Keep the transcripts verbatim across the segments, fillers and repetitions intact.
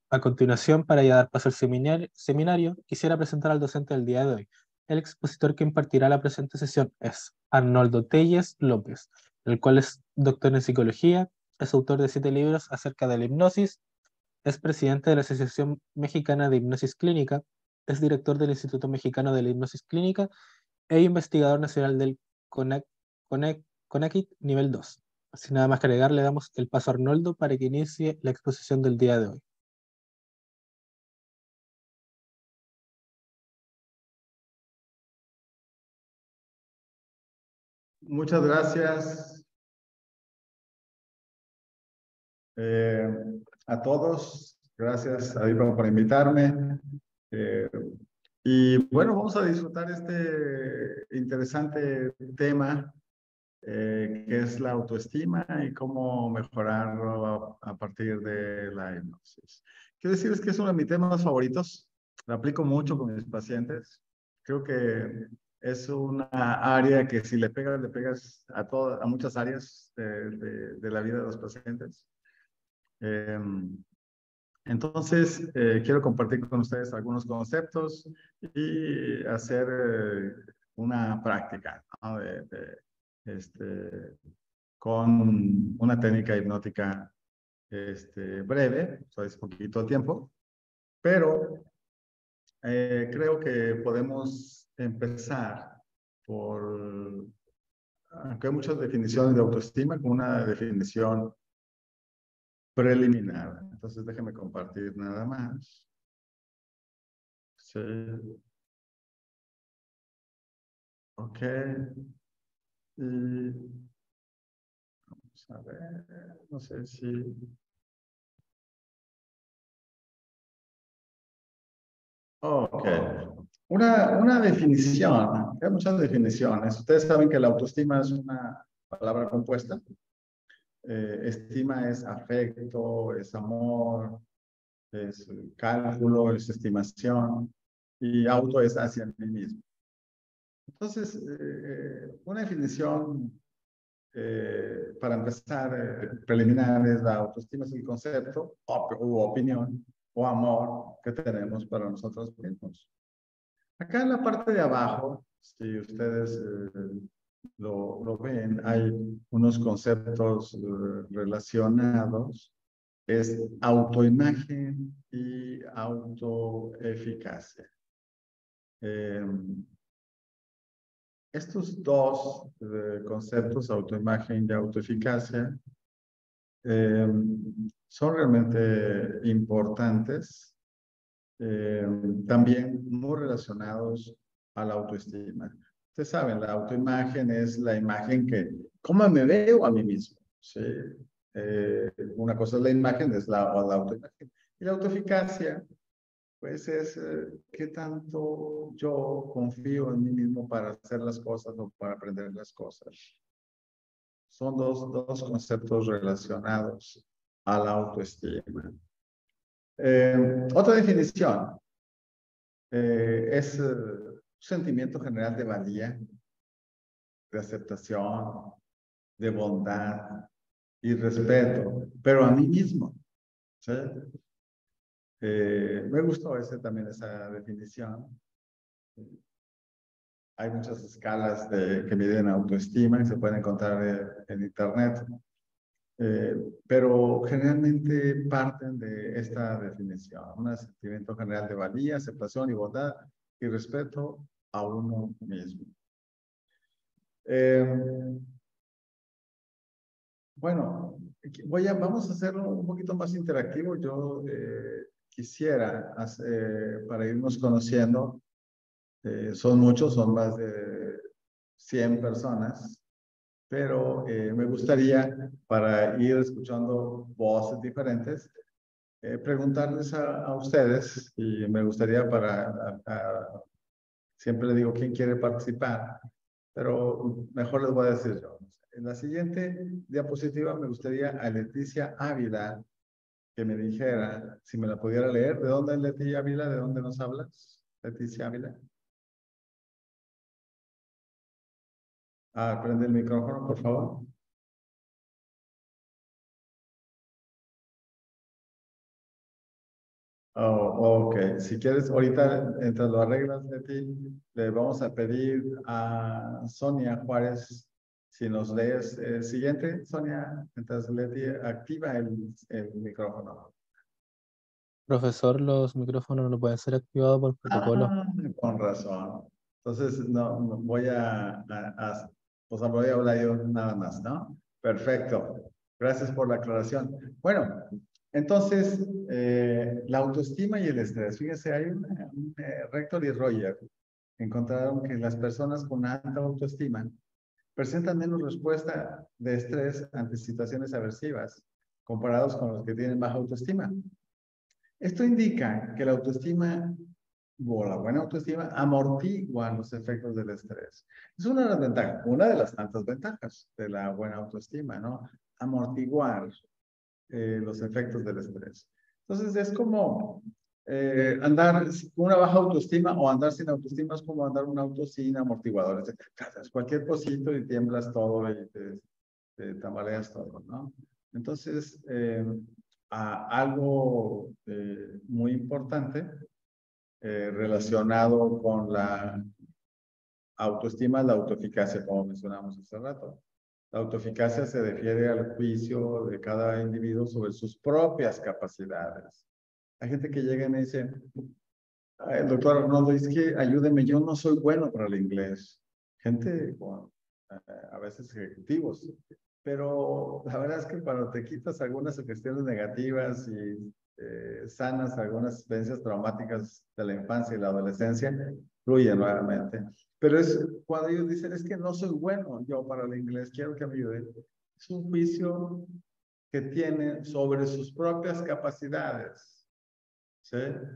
A continuación, para ya dar paso al seminario, seminario, quisiera presentar al docente del día de hoy. El expositor que impartirá la presente sesión es Arnoldo Telles López, el cual es doctor en psicología, es autor de siete libros acerca de la hipnosis, es presidente de la Asociación Mexicana de Hipnosis Clínica, es director del Instituto Mexicano de la Hipnosis Clínica e investigador nacional del CONAC, CONAC, CONACYT nivel dos. Sin nada más que agregar, le damos el paso a Arnoldo para que inicie la exposición del día de hoy. Muchas gracias eh, a todos. Gracias a Diego por invitarme. Eh, y bueno, vamos a disfrutar este interesante tema eh, que es la autoestima y cómo mejorarlo a, a partir de la hipnosis. Quiero decirles que es uno de mis temas favoritos. Lo aplico mucho con mis pacientes. Creo que es una área que si le pegas, le pegas a, todas, a muchas áreas de, de, de la vida de los pacientes. Eh, entonces, eh, quiero compartir con ustedes algunos conceptos y hacer eh, una práctica, ¿no? de, de, este, con una técnica hipnótica este, breve, o sea, es poquito tiempo, pero eh, creo que podemos empezar por, aunque hay muchas definiciones de autoestima, con una definición preliminar. Entonces, déjenme compartir nada más. Sí. Ok. Y vamos a ver, no sé si... Ok. Una, una definición, hay muchas definiciones. Ustedes saben que la autoestima es una palabra compuesta. Eh, estima es afecto, es amor, es cálculo, es estimación y auto es hacia mí mismo. Entonces, eh, una definición eh, para empezar eh, preliminar es la autoestima, es el concepto u opinión o amor que tenemos para nosotros mismos. Acá en la parte de abajo, si ustedes eh, lo, lo ven, hay unos conceptos eh, relacionados. Es autoimagen y autoeficacia. Eh, estos dos eh, conceptos, autoimagen y autoeficacia, eh, son realmente importantes, eh, también muy relacionados a la autoestima. Ustedes saben, la autoimagen es la imagen que, ¿cómo me veo a mí mismo? ¿Sí? Eh, una cosa es la imagen, es la, la autoimagen. Y la autoeficacia, pues es eh, qué tanto yo confío en mí mismo para hacer las cosas o para aprender las cosas. Son dos, dos conceptos relacionados a la autoestima. Eh, otra definición eh, es eh, un sentimiento general de valía, de aceptación, de bondad y respeto, pero a mí mismo. ¿Sí? Eh, me gustó ese, también esa definición. Hay muchas escalas de, que miden autoestima y se pueden encontrar eh, en internet. Eh, pero generalmente parten de esta definición, un sentimiento general de valía, aceptación y bondad y respeto a uno mismo. Eh, bueno, voy a, vamos a hacerlo un poquito más interactivo. Yo eh, quisiera, hacer, para irnos conociendo, eh, son muchos, son más de cien personas, pero eh, me gustaría, para ir escuchando voces diferentes, eh, preguntarles a, a ustedes, y me gustaría para, a, a, siempre le digo quién quiere participar, pero mejor les voy a decir yo. En la siguiente diapositiva me gustaría a Leticia Ávila que me dijera, si me la pudiera leer, ¿de dónde es Leticia Ávila? ¿De dónde nos hablas? Leticia Ávila. Ah, prende el micrófono, por favor. Oh, ok, si quieres, ahorita, mientras lo arreglas, Leti, le vamos a pedir a Sonia Juárez si nos lees el siguiente. Sonia, mientras Leti activa el, el micrófono. Profesor, los micrófonos no pueden ser activados por protocolo. Ah, con razón. Entonces, no, no, voy a, a, a, o sea, voy a hablar yo nada más, ¿no? Perfecto. Gracias por la aclaración. Bueno, entonces, eh, la autoestima y el estrés. Fíjense, hay un, un eh, Rector y Roger encontraron que las personas con alta autoestima presentan menos respuesta de estrés ante situaciones aversivas comparados con los que tienen baja autoestima. Esto indica que la autoestima o la buena autoestima amortigua los efectos del estrés. Es una de las ventajas, una de las tantas ventajas de la buena autoestima, ¿no? Amortiguar eh, los efectos del estrés. Entonces es como eh, andar con una baja autoestima o andar sin autoestima es como andar un auto sin amortiguadores. Cualquier cosito y tiemblas todo y te, te tambaleas todo, ¿no? Entonces, eh, a, algo eh, muy importante eh, relacionado con la autoestima, la autoeficacia, como mencionamos hace rato. La autoeficacia se refiere al juicio de cada individuo sobre sus propias capacidades. Hay gente que llega y me dice, el doctor Arnoldo, es que ayúdeme, yo no soy bueno para el inglés. Gente, bueno, a veces ejecutivos, pero la verdad es que cuando te quitas algunas cuestiones negativas y eh, sanas algunas experiencias traumáticas de la infancia y la adolescencia, fluye nuevamente. Pero es cuando ellos dicen, es que no soy bueno yo para el inglés, quiero que me ayude. Es un juicio que tienen sobre sus propias capacidades, ¿sí?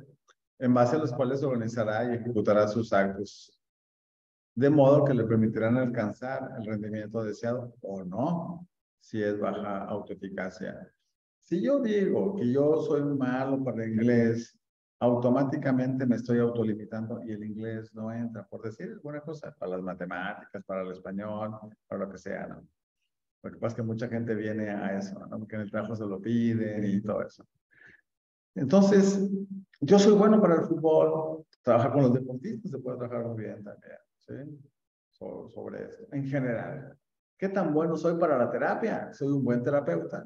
En base a los cuales organizará y ejecutará sus actos, de modo que le permitirán alcanzar el rendimiento deseado o no, si es baja autoeficacia. Si yo digo que yo soy malo para el inglés, automáticamente me estoy autolimitando y el inglés no entra, por decir alguna cosa, para las matemáticas, para el español, para lo que sea, ¿no? Lo que pasa es que mucha gente viene a eso, ¿no? Porque en el trabajo se lo piden y todo eso. Entonces, yo soy bueno para el fútbol, trabajar con los deportistas se puede trabajar muy bien también, ¿sí? So, sobre eso, en general. ¿Qué tan bueno soy para la terapia? ¿Soy un buen terapeuta?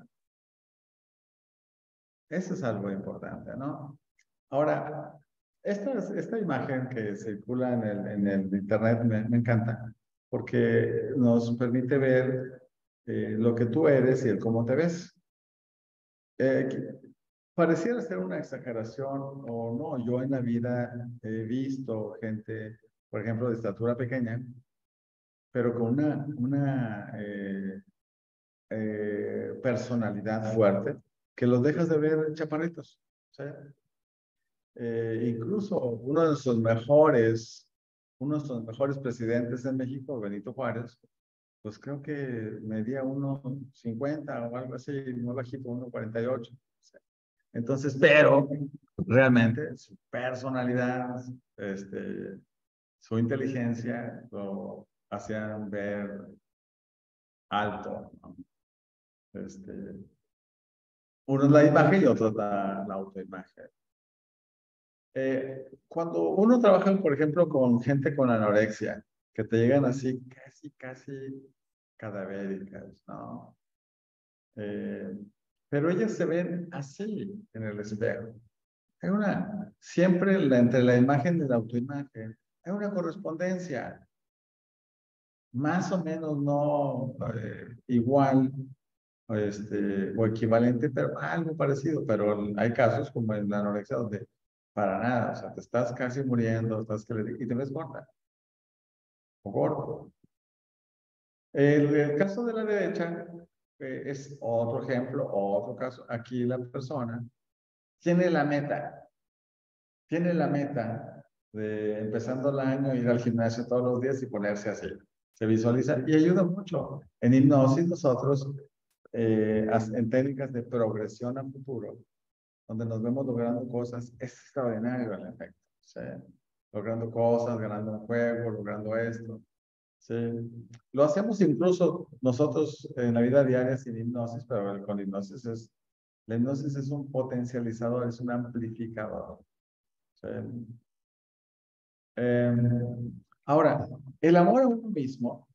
Eso es algo importante, ¿no? Ahora, esta, esta imagen que circula en el, en el internet me, me encanta, porque nos permite ver eh, lo que tú eres y el cómo te ves. Eh, Pareciera ser una exageración o no. Yo en la vida he visto gente, por ejemplo, de estatura pequeña, pero con una, una eh, eh, personalidad fuerte, que los dejas de ver chaparritos. ¿Sí? Eh, incluso uno de nuestros mejores, uno de nuestros mejores presidentes en México, Benito Juárez, pues creo que medía uno cincuenta o algo así, muy bajito, uno cuarenta y ocho. Entonces, pero realmente su personalidad, este, su inteligencia lo hacían ver alto, ¿no? Este, uno es la imagen y otro es la, la autoimagen. Eh, cuando uno trabaja, por ejemplo, con gente con anorexia, que te llegan así casi, casi cadavéricas, ¿no? Eh, pero ellas se ven así en el espejo. Hay una, siempre la, entre la imagen y la autoimagen, hay una correspondencia, más o menos no eh, igual este, o equivalente, pero algo parecido. Pero hay casos como en la anorexia donde para nada, o sea, te estás casi muriendo, estás que le, y te ves gorda o gordo. El, el caso de la derecha eh, es otro ejemplo, otro caso. Aquí la persona tiene la meta, tiene la meta de empezando el año, ir al gimnasio todos los días y ponerse así. Se visualiza y ayuda mucho. En hipnosis nosotros, eh, en técnicas de progresión a futuro, donde nos vemos logrando cosas, es extraordinario el efecto. ¿Sí? Logrando cosas, ganando un juego, logrando esto. ¿Sí? Lo hacemos incluso nosotros en la vida diaria sin hipnosis, pero con hipnosis es La hipnosis es un potencializador, es un amplificador. ¿Sí? Eh, ahora, el amor a uno mismo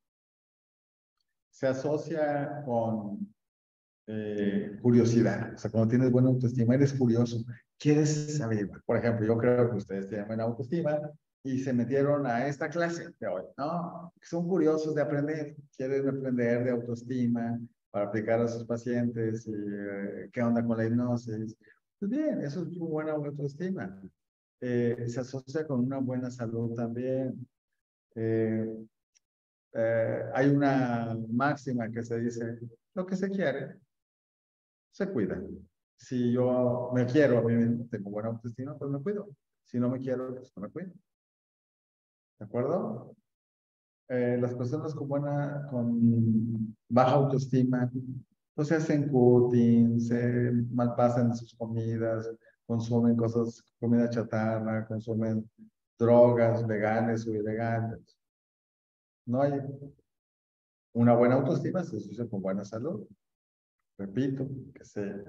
se asocia con eh, curiosidad. O sea, cuando tienes buena autoestima, eres curioso, quieres saber. Por ejemplo, yo creo que ustedes tienen buena autoestima y se metieron a esta clase de hoy, ¿no? Son curiosos de aprender, quieren aprender de autoestima para aplicar a sus pacientes y eh, qué onda con la hipnosis. Pues bien, eso es una buena autoestima. Eh, se asocia con una buena salud también. Eh, eh, hay una máxima que se dice, lo que se quiere, se cuida. Si yo me quiero a mí mismo, tengo buena autoestima, pues me cuido. Si no me quiero, pues no me cuido. ¿De acuerdo? Eh, las personas con buena, con baja autoestima, pues se hacen cutting, se malpasan sus comidas, consumen cosas, comida chatarra, consumen drogas legales o ilegales. No hay una buena autoestima, se asocia con buena salud. Repito, que se,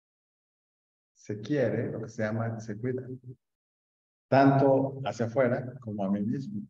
se quiere, lo que se llama, se cuida. Tanto hacia afuera como a mí mismo.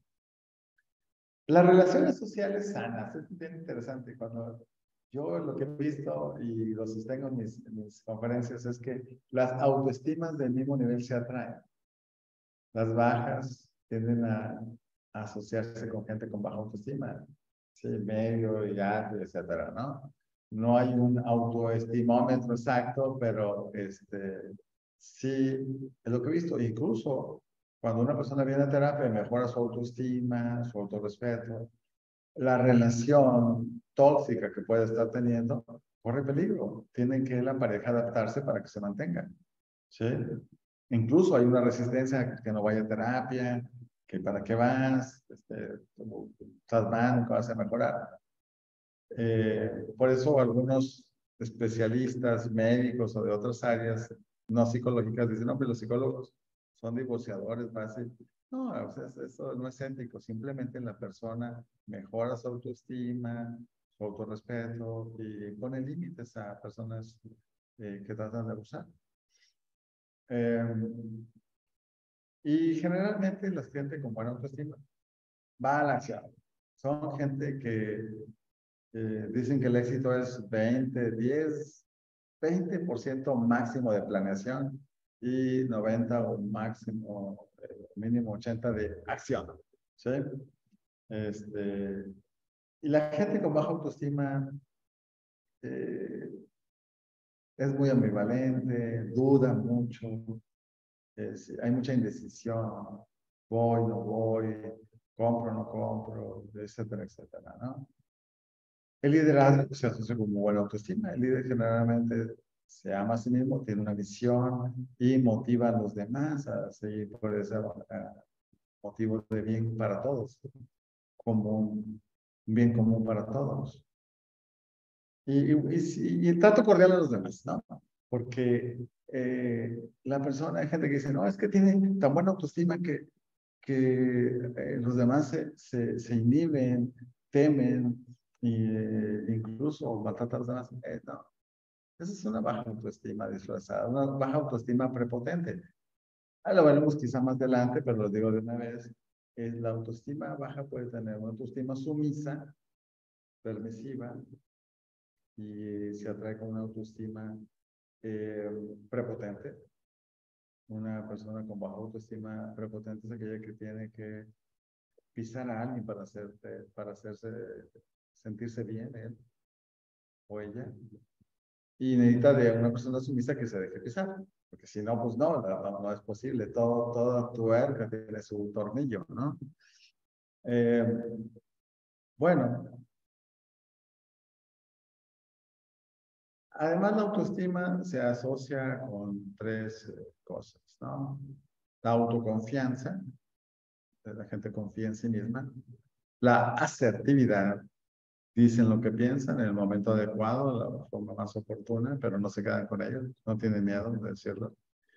Las relaciones sociales sanas, es bien interesante. Cuando yo lo que he visto y lo sostengo en mis, en mis conferencias es que las autoestimas del mismo nivel se atraen. Las bajas tienden a, a asociarse con gente con baja autoestima, sí, medio y alto, etcétera, ¿no? No hay un autoestimómetro exacto, pero este, sí, es lo que he visto. Incluso cuando una persona viene a terapia, mejora su autoestima, su autorrespeto, la relación tóxica que puede estar teniendo corre peligro. Tienen que la pareja adaptarse para que se mantenga. ¿Sí? Incluso hay una resistencia a que no vaya a terapia, que para qué vas, este, estás mal, nunca vas a mejorar. Eh, por eso algunos especialistas médicos o de otras áreas no psicológicas dicen, no, pero los psicólogos son divorciadores, básicos. No, o sea, eso no es ético, simplemente la persona mejora su autoestima, su autorrespeto y pone límites a personas eh, que tratan de abusar. Eh, y generalmente la gente con buena autoestima va a la acción. Son gente que eh, dicen que el éxito es veinte, diez, veinte por ciento máximo de planeación y noventa o máximo, eh, mínimo ochenta de acción. ¿Sí? Este, y la gente con baja autoestima eh, es muy ambivalente, duda mucho, es, hay mucha indecisión, voy, no voy, compro, no compro, etcétera, etcétera, ¿no? El liderazgo se asocia con buena autoestima. El líder generalmente se ama a sí mismo, tiene una visión y motiva a los demás a seguir por ese uh, motivo de bien para todos, como un bien común para todos. Y, y, y, y el trato cordial a los demás, ¿no? Porque eh, la persona, hay gente que dice, no, es que tiene tan buena autoestima que, que eh, los demás se, se, se inhiben, temen, e incluso maltratan a los demás. Eh, no, esa es una baja autoestima disfrazada, una baja autoestima prepotente. Ahí lo veremos quizá más adelante, pero lo digo de una vez. Es la autoestima baja puede tener una autoestima sumisa, permisiva, y se atrae con una autoestima eh, prepotente. Una persona con baja autoestima prepotente es aquella que tiene que pisar a alguien para, hacerte, para hacerse, sentirse bien él o ella. Y necesita de una persona sumisa que se deje pisar. Porque si no, pues no, no, no es posible. Todo, toda tuerca tiene su tornillo, ¿no? Eh, bueno, además la autoestima se asocia con tres eh, cosas, ¿no? La autoconfianza, la gente confía en sí misma. La asertividad, dicen lo que piensan en el momento adecuado, la forma más oportuna, pero no se quedan con ello, no tienen miedo de decirlo.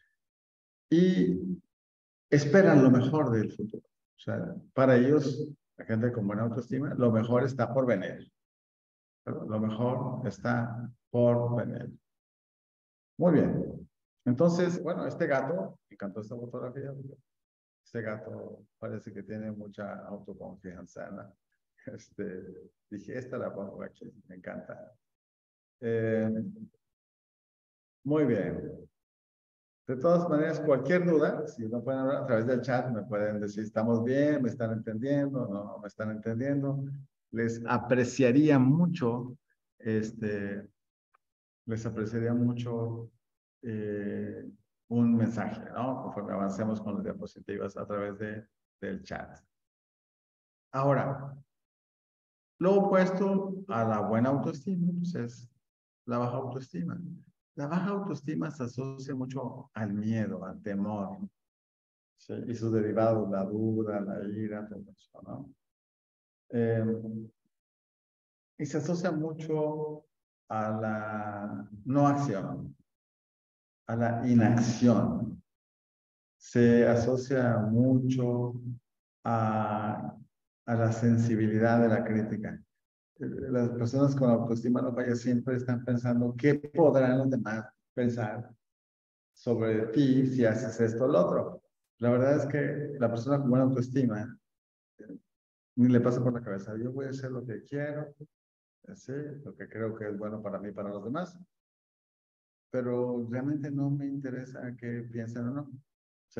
Y esperan lo mejor del futuro. O sea, para ellos, la gente con buena autoestima, lo mejor está por venir. Lo mejor está por venir. Muy bien. Entonces, bueno, este gato, me encantó esta fotografía. Este gato parece que tiene mucha autoconfianza, ¿no? Este, dije, esta la pongo aquí, me encanta. Eh, muy bien. De todas maneras, cualquier duda, si no pueden hablar a través del chat, me pueden decir, estamos bien, me están entendiendo, no, no me están entendiendo. Les apreciaría mucho, este, les apreciaría mucho eh, un mensaje, ¿no? Conforme avancemos con las diapositivas a través de, del chat. Ahora, lo opuesto a la buena autoestima, pues es la baja autoestima. La baja autoestima se asocia mucho al miedo, al temor, ¿sí? Y sus derivados, la duda, la ira, todo eso, ¿no? Eh, y se asocia mucho a la no acción, a la inacción. Se asocia mucho a, a la sensibilidad de la crítica. Las personas con autoestima no falla siempre están pensando qué podrán los demás pensar sobre ti si haces esto o lo otro. La verdad es que la persona con buena autoestima ni le pasa por la cabeza, yo voy a hacer lo que quiero, ¿sí? Lo que creo que es bueno para mí y para los demás, pero realmente no me interesa qué piensen o no, ¿sí?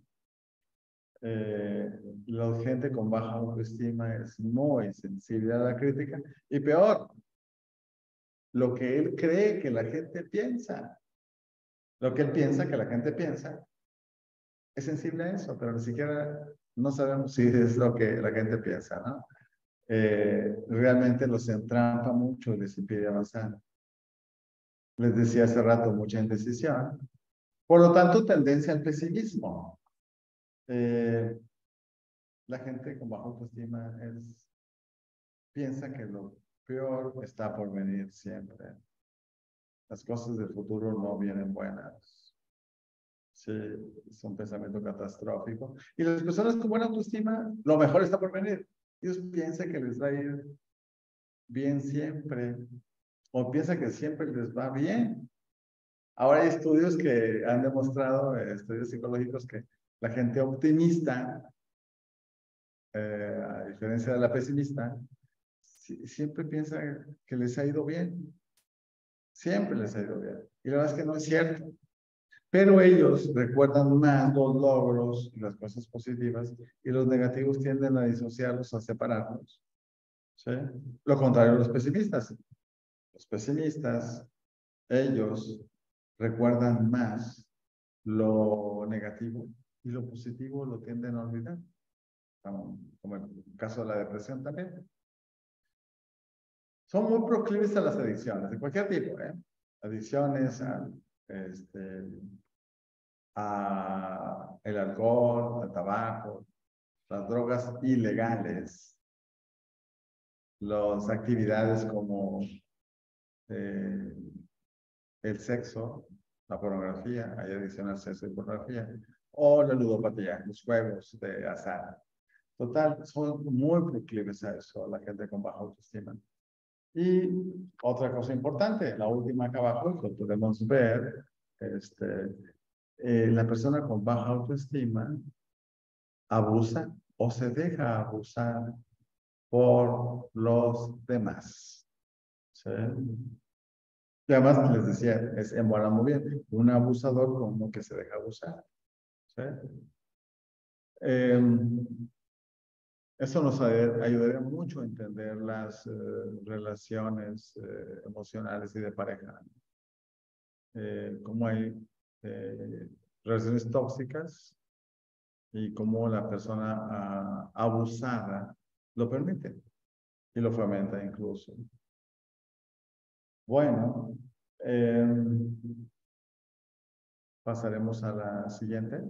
Eh, la gente con baja autoestima es muy sensible a la crítica y peor, lo que él cree que la gente piensa, lo que él piensa que la gente piensa, es sensible a eso, pero ni siquiera no sabemos si es lo que la gente piensa, ¿no? Eh, realmente los entrampa mucho, les impide avanzar. Les decía hace rato, mucha indecisión. Por lo tanto, tendencia al pesimismo. Eh, la gente con baja autoestima es, piensa que lo peor está por venir siempre. Las cosas del futuro no vienen buenas. Sí, es un pensamiento catastrófico. Y las personas con buena autoestima, lo mejor está por venir. Ellos piensan que les va a ir bien siempre, o piensan que siempre les va bien. Ahora hay estudios que han demostrado, eh, estudios psicológicos, que la gente optimista, eh, a diferencia de la pesimista, si, siempre piensa que les ha ido bien. Siempre les ha ido bien. Y la verdad es que no es cierto. Pero ellos recuerdan más los logros y las cosas positivas y los negativos tienden a disociarlos, a separarlos. ¿Sí? Lo contrario a los pesimistas. Los pesimistas, ellos recuerdan más lo negativo y lo positivo lo tienden a olvidar. Como, como en el caso de la depresión también. Son muy proclives a las adicciones, de cualquier tipo, ¿eh? Adicciones a, este, a el alcohol, al tabaco, las drogas ilegales, las actividades como eh, el sexo, la pornografía, hay adicción al sexo y pornografía, o la ludopatía, los juegos de azar. Total, son muy proclives a eso, la gente con baja autoestima. Y otra cosa importante, la última acá abajo, que podemos ver, este, eh, la persona con baja autoestima abusa o se deja abusar por los demás. ¿Sí? Y además les decía, es embala muy bien, un abusador como que se deja abusar. ¿Sí? Eh, Eso nos ayudaría mucho a entender las eh, relaciones eh, emocionales y de pareja. Eh, cómo hay eh, relaciones tóxicas y cómo la persona uh, abusada lo permite y lo fomenta incluso. Bueno, eh, pasaremos a la siguiente.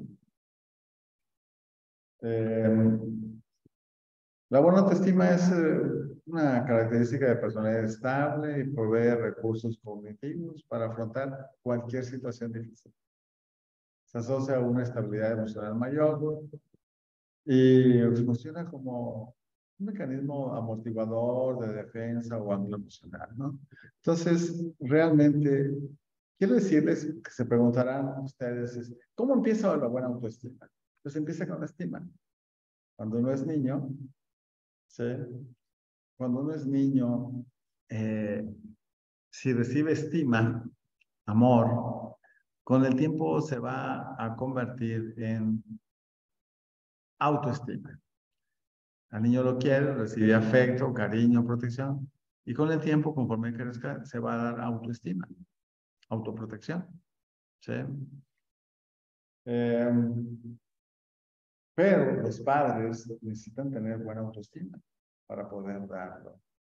Eh, La buena autoestima es eh, una característica de personalidad estable y provee recursos cognitivos para afrontar cualquier situación difícil. Se asocia a una estabilidad emocional mayor y funciona como un mecanismo amortiguador de defensa o ancla emocional, ¿no? Entonces, realmente, quiero decirles que se preguntarán ustedes, es, ¿cómo empieza la buena autoestima? Pues empieza con la estima. Cuando uno es niño, ¿sí? Cuando uno es niño, eh, si recibe estima, amor, con el tiempo se va a convertir en autoestima. Al niño lo quiere, recibe afecto, cariño, protección, y con el tiempo, conforme crezca, se va a dar autoestima, autoprotección. ¿Sí? Eh, pero los padres necesitan tener buena autoestima para poder darlo.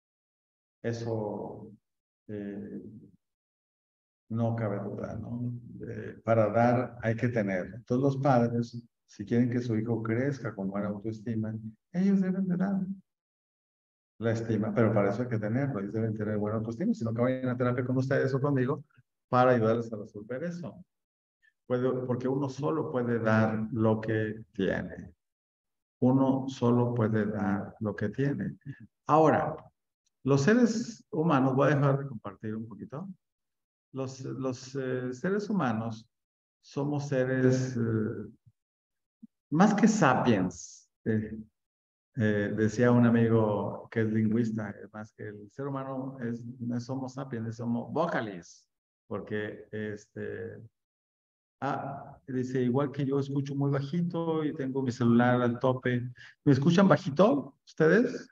Eso eh, no cabe duda, ¿no? Eh, para dar hay que tener. Entonces los padres, si quieren que su hijo crezca con buena autoestima, ellos deben de dar la estima, pero para eso hay que tenerlo, ellos deben tener buena autoestima, sino que vayan a terapia con ustedes o conmigo para ayudarles a resolver eso. Puede, porque uno solo puede dar lo que tiene. Uno solo puede dar lo que tiene. Ahora, los seres humanos, voy a dejar de compartir un poquito. Los, los eh, seres humanos somos seres eh, más que sapiens. Eh, eh, decía un amigo que es lingüista, más que el ser humano es, no somos sapiens, somos vocalis, porque este, ah, dice, igual que yo escucho muy bajito y tengo mi celular al tope. ¿Me escuchan bajito ustedes?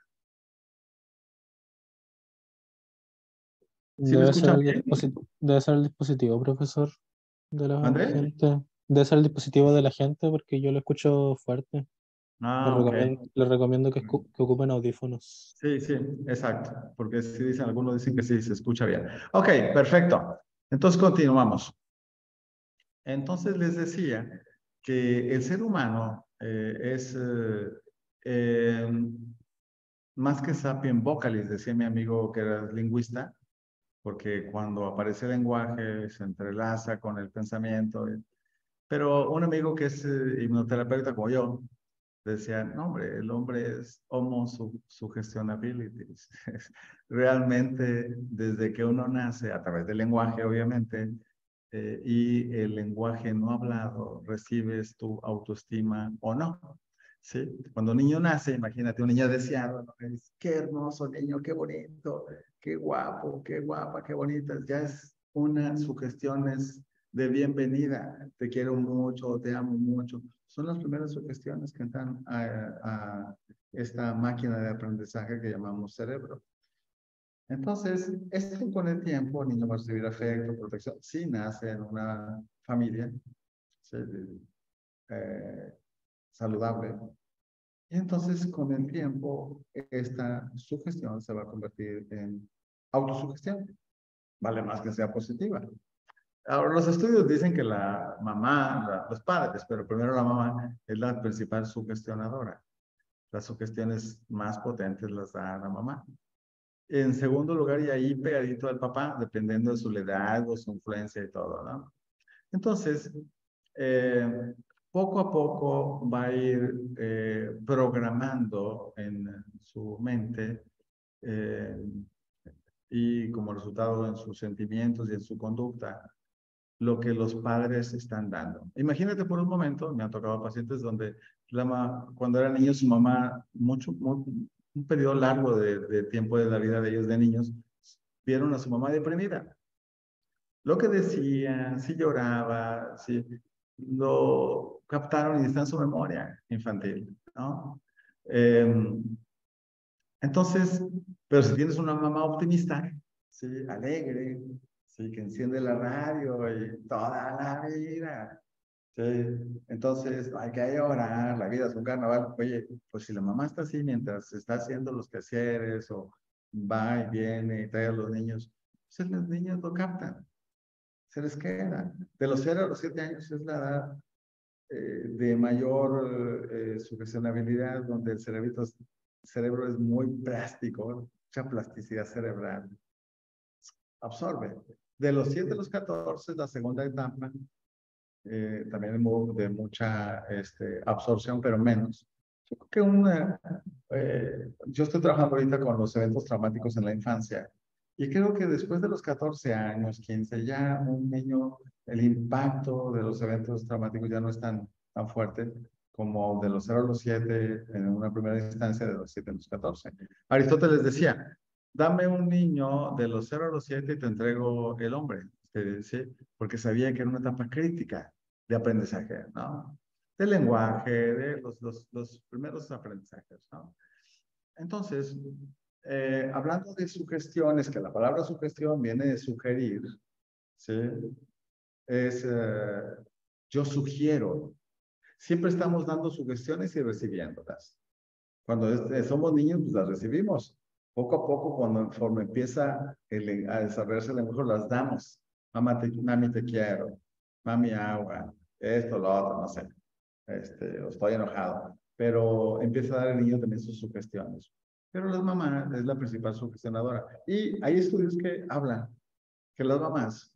¿Sí me Debe ser escuchan el bien? dispositivo, debe ser el dispositivo, profesor, de la ¿André? gente. Debe ser el dispositivo de la gente porque yo lo escucho fuerte. Les Ah, ok. recomiendo, les recomiendo que, escu- que ocupen audífonos. Sí, sí, exacto. Porque si dicen, algunos dicen que sí, se escucha bien. Ok, perfecto. Entonces continuamos. Entonces les decía que el ser humano eh, es eh, eh, más que sapien vocalis, decía mi amigo que era lingüista, porque cuando aparece el lenguaje se entrelaza con el pensamiento. Pero un amigo que es eh, hipnoterapeuta como yo, decía, no hombre, el hombre es homo su suggestionability. Realmente, desde que uno nace, a través del lenguaje, obviamente, eh, y el lenguaje no hablado, recibes tu autoestima o no. ¿Sí? Cuando un niño nace, imagínate un niño deseado, ¿no? Es, qué hermoso niño, qué bonito, qué guapo, qué guapa, qué bonita. Ya es una sugestión es de bienvenida, te quiero mucho, te amo mucho. Son las primeras sugestiones que entran a, a esta máquina de aprendizaje que llamamos cerebro. Entonces, esto con el tiempo, el niño va a recibir afecto, protección, si nace en una familia, ¿sí? eh, saludable. Y entonces, con el tiempo, esta sugestión se va a convertir en autosugestión. Vale más que sea positiva. Ahora, los estudios dicen que la mamá, la, los padres, pero primero la mamá es la principal sugestionadora. Las sugestiones más potentes las da la mamá. En segundo lugar, y ahí pegadito al papá, dependiendo de su edad o su influencia y todo, ¿no? Entonces, eh, poco a poco va a ir eh, programando en su mente eh, y como resultado en sus sentimientos y en su conducta, lo que los padres están dando. Imagínate por un momento, me han tocado pacientes donde la ma, cuando eran niños, su mamá, mucho, muy, un periodo largo de, de tiempo de la vida de ellos de niños, vieron a su mamá deprimida. Lo que decía, si lloraba, si lo captaron y está en su memoria infantil, ¿no? Eh, entonces, pero si tienes una mamá optimista, ¿sí? Alegre, ¿sí? Que enciende la radio y toda la vida, ¿sí? Entonces, hay que llorar, la vida es un carnaval. Oye, pues si la mamá está así mientras está haciendo los quehaceres o va y viene y trae a los niños, pues los niños lo captan, se les queda. De los cero a los siete años es la edad eh, de mayor eh, sugestionabilidad, donde el cerebrito, el cerebro es muy plástico, mucha plasticidad cerebral, absorbe. De los siete a los catorce es la segunda etapa, eh, también de mucha este, absorción, pero menos. Yo creo que una, eh, yo estoy trabajando ahorita con los eventos traumáticos en la infancia Y creo que después de los catorce años, quince, ya un niño, el impacto de los eventos traumáticos ya no es tan, tan fuerte como de los cero a los siete en una primera instancia, de los siete a los catorce. Aristóteles decía, dame un niño de los cero a los siete y te entrego el hombre, ¿sí? Porque sabía que era una etapa crítica de aprendizaje, ¿no? Del lenguaje, de los, los, los primeros aprendizajes, ¿no? Entonces, eh, hablando de sugestiones, que la palabra sugestión viene de sugerir, ¿sí? Es, eh, yo sugiero. Siempre estamos dando sugestiones y recibiéndolas. Cuando es, eh, somos niños, pues las recibimos. Poco a poco, cuando conforme empieza el, a desarrollarse el lenguaje, las damos. Mamá te, mami, te quiero. Mami, agua. Esto, lo otro, no sé. Este, o estoy enojado. Pero empieza a dar el niño también sus sugestiones. Pero las mamás es la principal sugestionadora. Y hay estudios que hablan que las mamás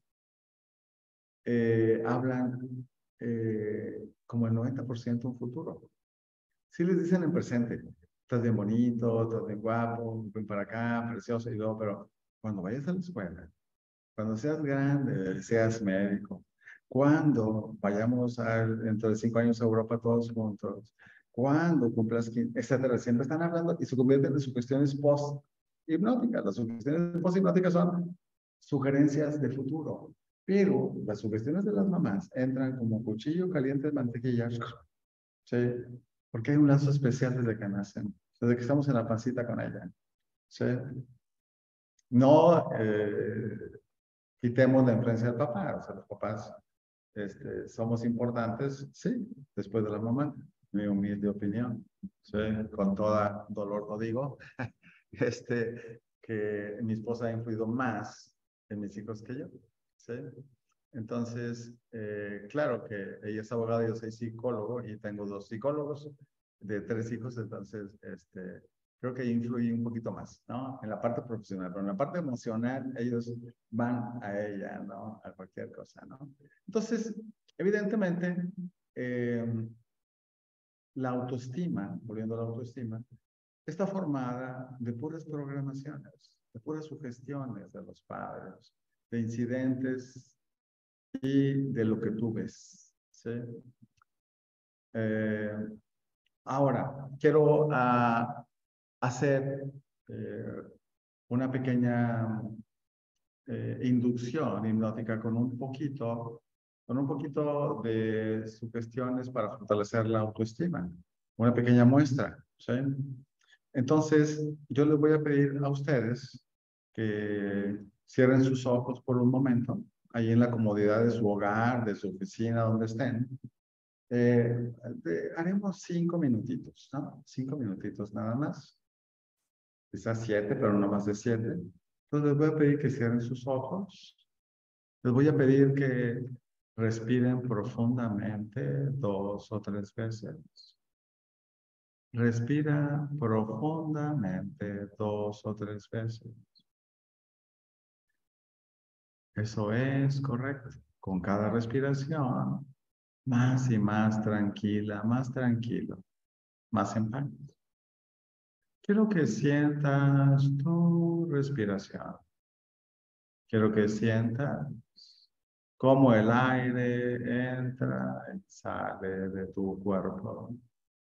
eh, hablan eh, como el noventa por ciento un futuro. Sí les dicen en presente, estás bien bonito, estás bien guapo, ven para acá, precioso y todo, pero cuando vayas a la escuela, cuando seas grande, seas médico, cuando vayamos a, dentro de cinco años a Europa todos juntos, cuando cumplas quince, etcétera, siempre están hablando y se convierten en sugestiones post-hipnóticas. Las sugestiones post-hipnóticas son sugerencias de futuro, pero las sugestiones de las mamás entran como cuchillo caliente de mantequilla, ¿sí? Porque hay un lazo especial desde que nacen, desde que estamos en la pancita con ella, ¿sí? No eh, quitemos la influencia del papá, o sea, los papás este, somos importantes, sí, después de la mamá, mi humilde opinión, ¿sí? Con toda dolor lo digo, este, que mi esposa ha influido más en mis hijos que yo, ¿sí? Entonces, eh, claro que ella es abogada, yo soy psicólogo y tengo dos psicólogos de tres hijos, entonces, este, creo que influye un poquito más, ¿no? En la parte profesional, pero en la parte emocional, ellos van a ella, ¿no? A cualquier cosa, ¿no? Entonces, evidentemente, eh, la autoestima, volviendo a la autoestima, está formada de puras programaciones, de puras sugestiones de los padres, de incidentes y de lo que tú ves, ¿sí? Eh, ahora, quiero uh, hacer eh, una pequeña eh, inducción hipnótica con un poquito, con un poquito de sugestiones para fortalecer la autoestima. Una pequeña muestra, ¿sí? Entonces, yo les voy a pedir a ustedes que cierren sus ojos por un momento, ahí en la comodidad de su hogar, de su oficina, donde estén. Eh, de, haremos cinco minutitos, ¿no? Cinco minutitos nada más. Quizás siete, pero no más de siete. Entonces les voy a pedir que cierren sus ojos. Les voy a pedir que respiren profundamente dos o tres veces. Respira profundamente dos o tres veces. Eso es correcto. Con cada respiración, más y más tranquila, más tranquilo, más en paz. Quiero que sientas tu respiración. Quiero que sientas cómo el aire entra y sale de tu cuerpo.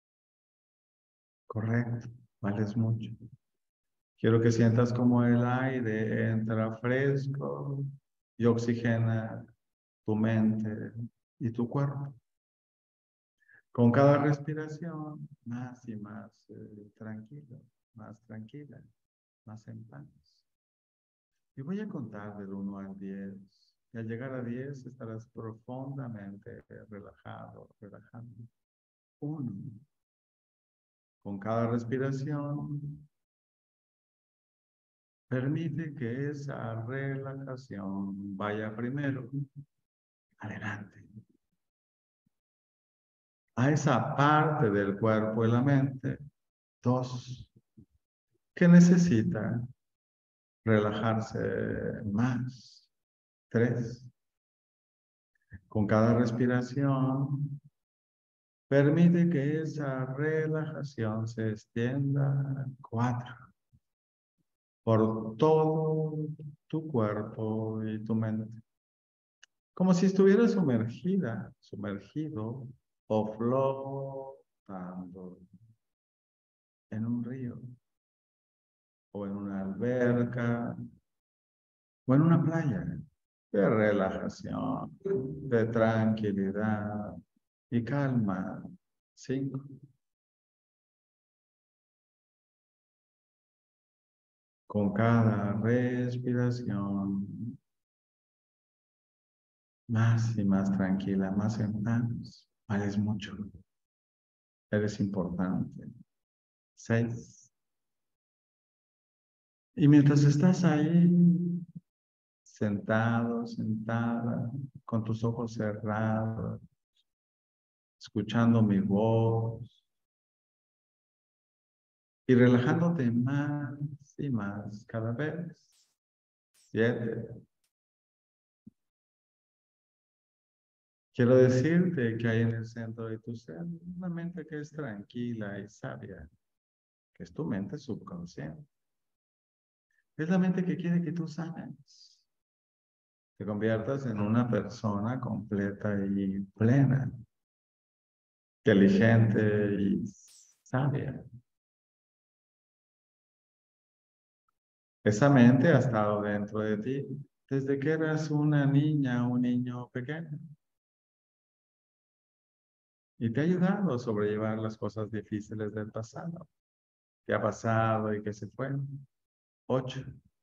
Correcto, vales mucho. Quiero que sientas cómo el aire entra fresco y oxigena tu mente y tu cuerpo. Con cada respiración, más y más eh, tranquilo, más tranquila, más en paz. Y voy a contar del uno al diez. Y al llegar a diez estarás profundamente relajado, relajado. uno. Con cada respiración, permite que esa relajación vaya primero. Adelante. A esa parte del cuerpo y la mente. Dos. Que necesita relajarse más. Tres. Con cada respiración, permite que esa relajación se extienda. Cuatro. por todo tu cuerpo y tu mente. Como si estuvieras sumergida, sumergido o flotando en un río o en una alberca o en una playa de relajación, de tranquilidad y calma. Cinco. Con cada respiración, más y más tranquila, más en paz. Vales mucho. Eres importante. Seis. Y mientras estás ahí, sentado, sentada, con tus ojos cerrados, escuchando mi voz y relajándote más y más cada vez. Siete. Quiero decirte que hay en el centro de tu ser una mente que es tranquila y sabia, que es tu mente subconsciente. Es la mente que quiere que tú sanes, te conviertas en una persona completa y plena, inteligente y sabia. Esa mente ha estado dentro de ti desde que eras una niña o un niño pequeño. Y te ha ayudado a sobrellevar las cosas difíciles del pasado, que ha pasado y que se fueron. Ocho.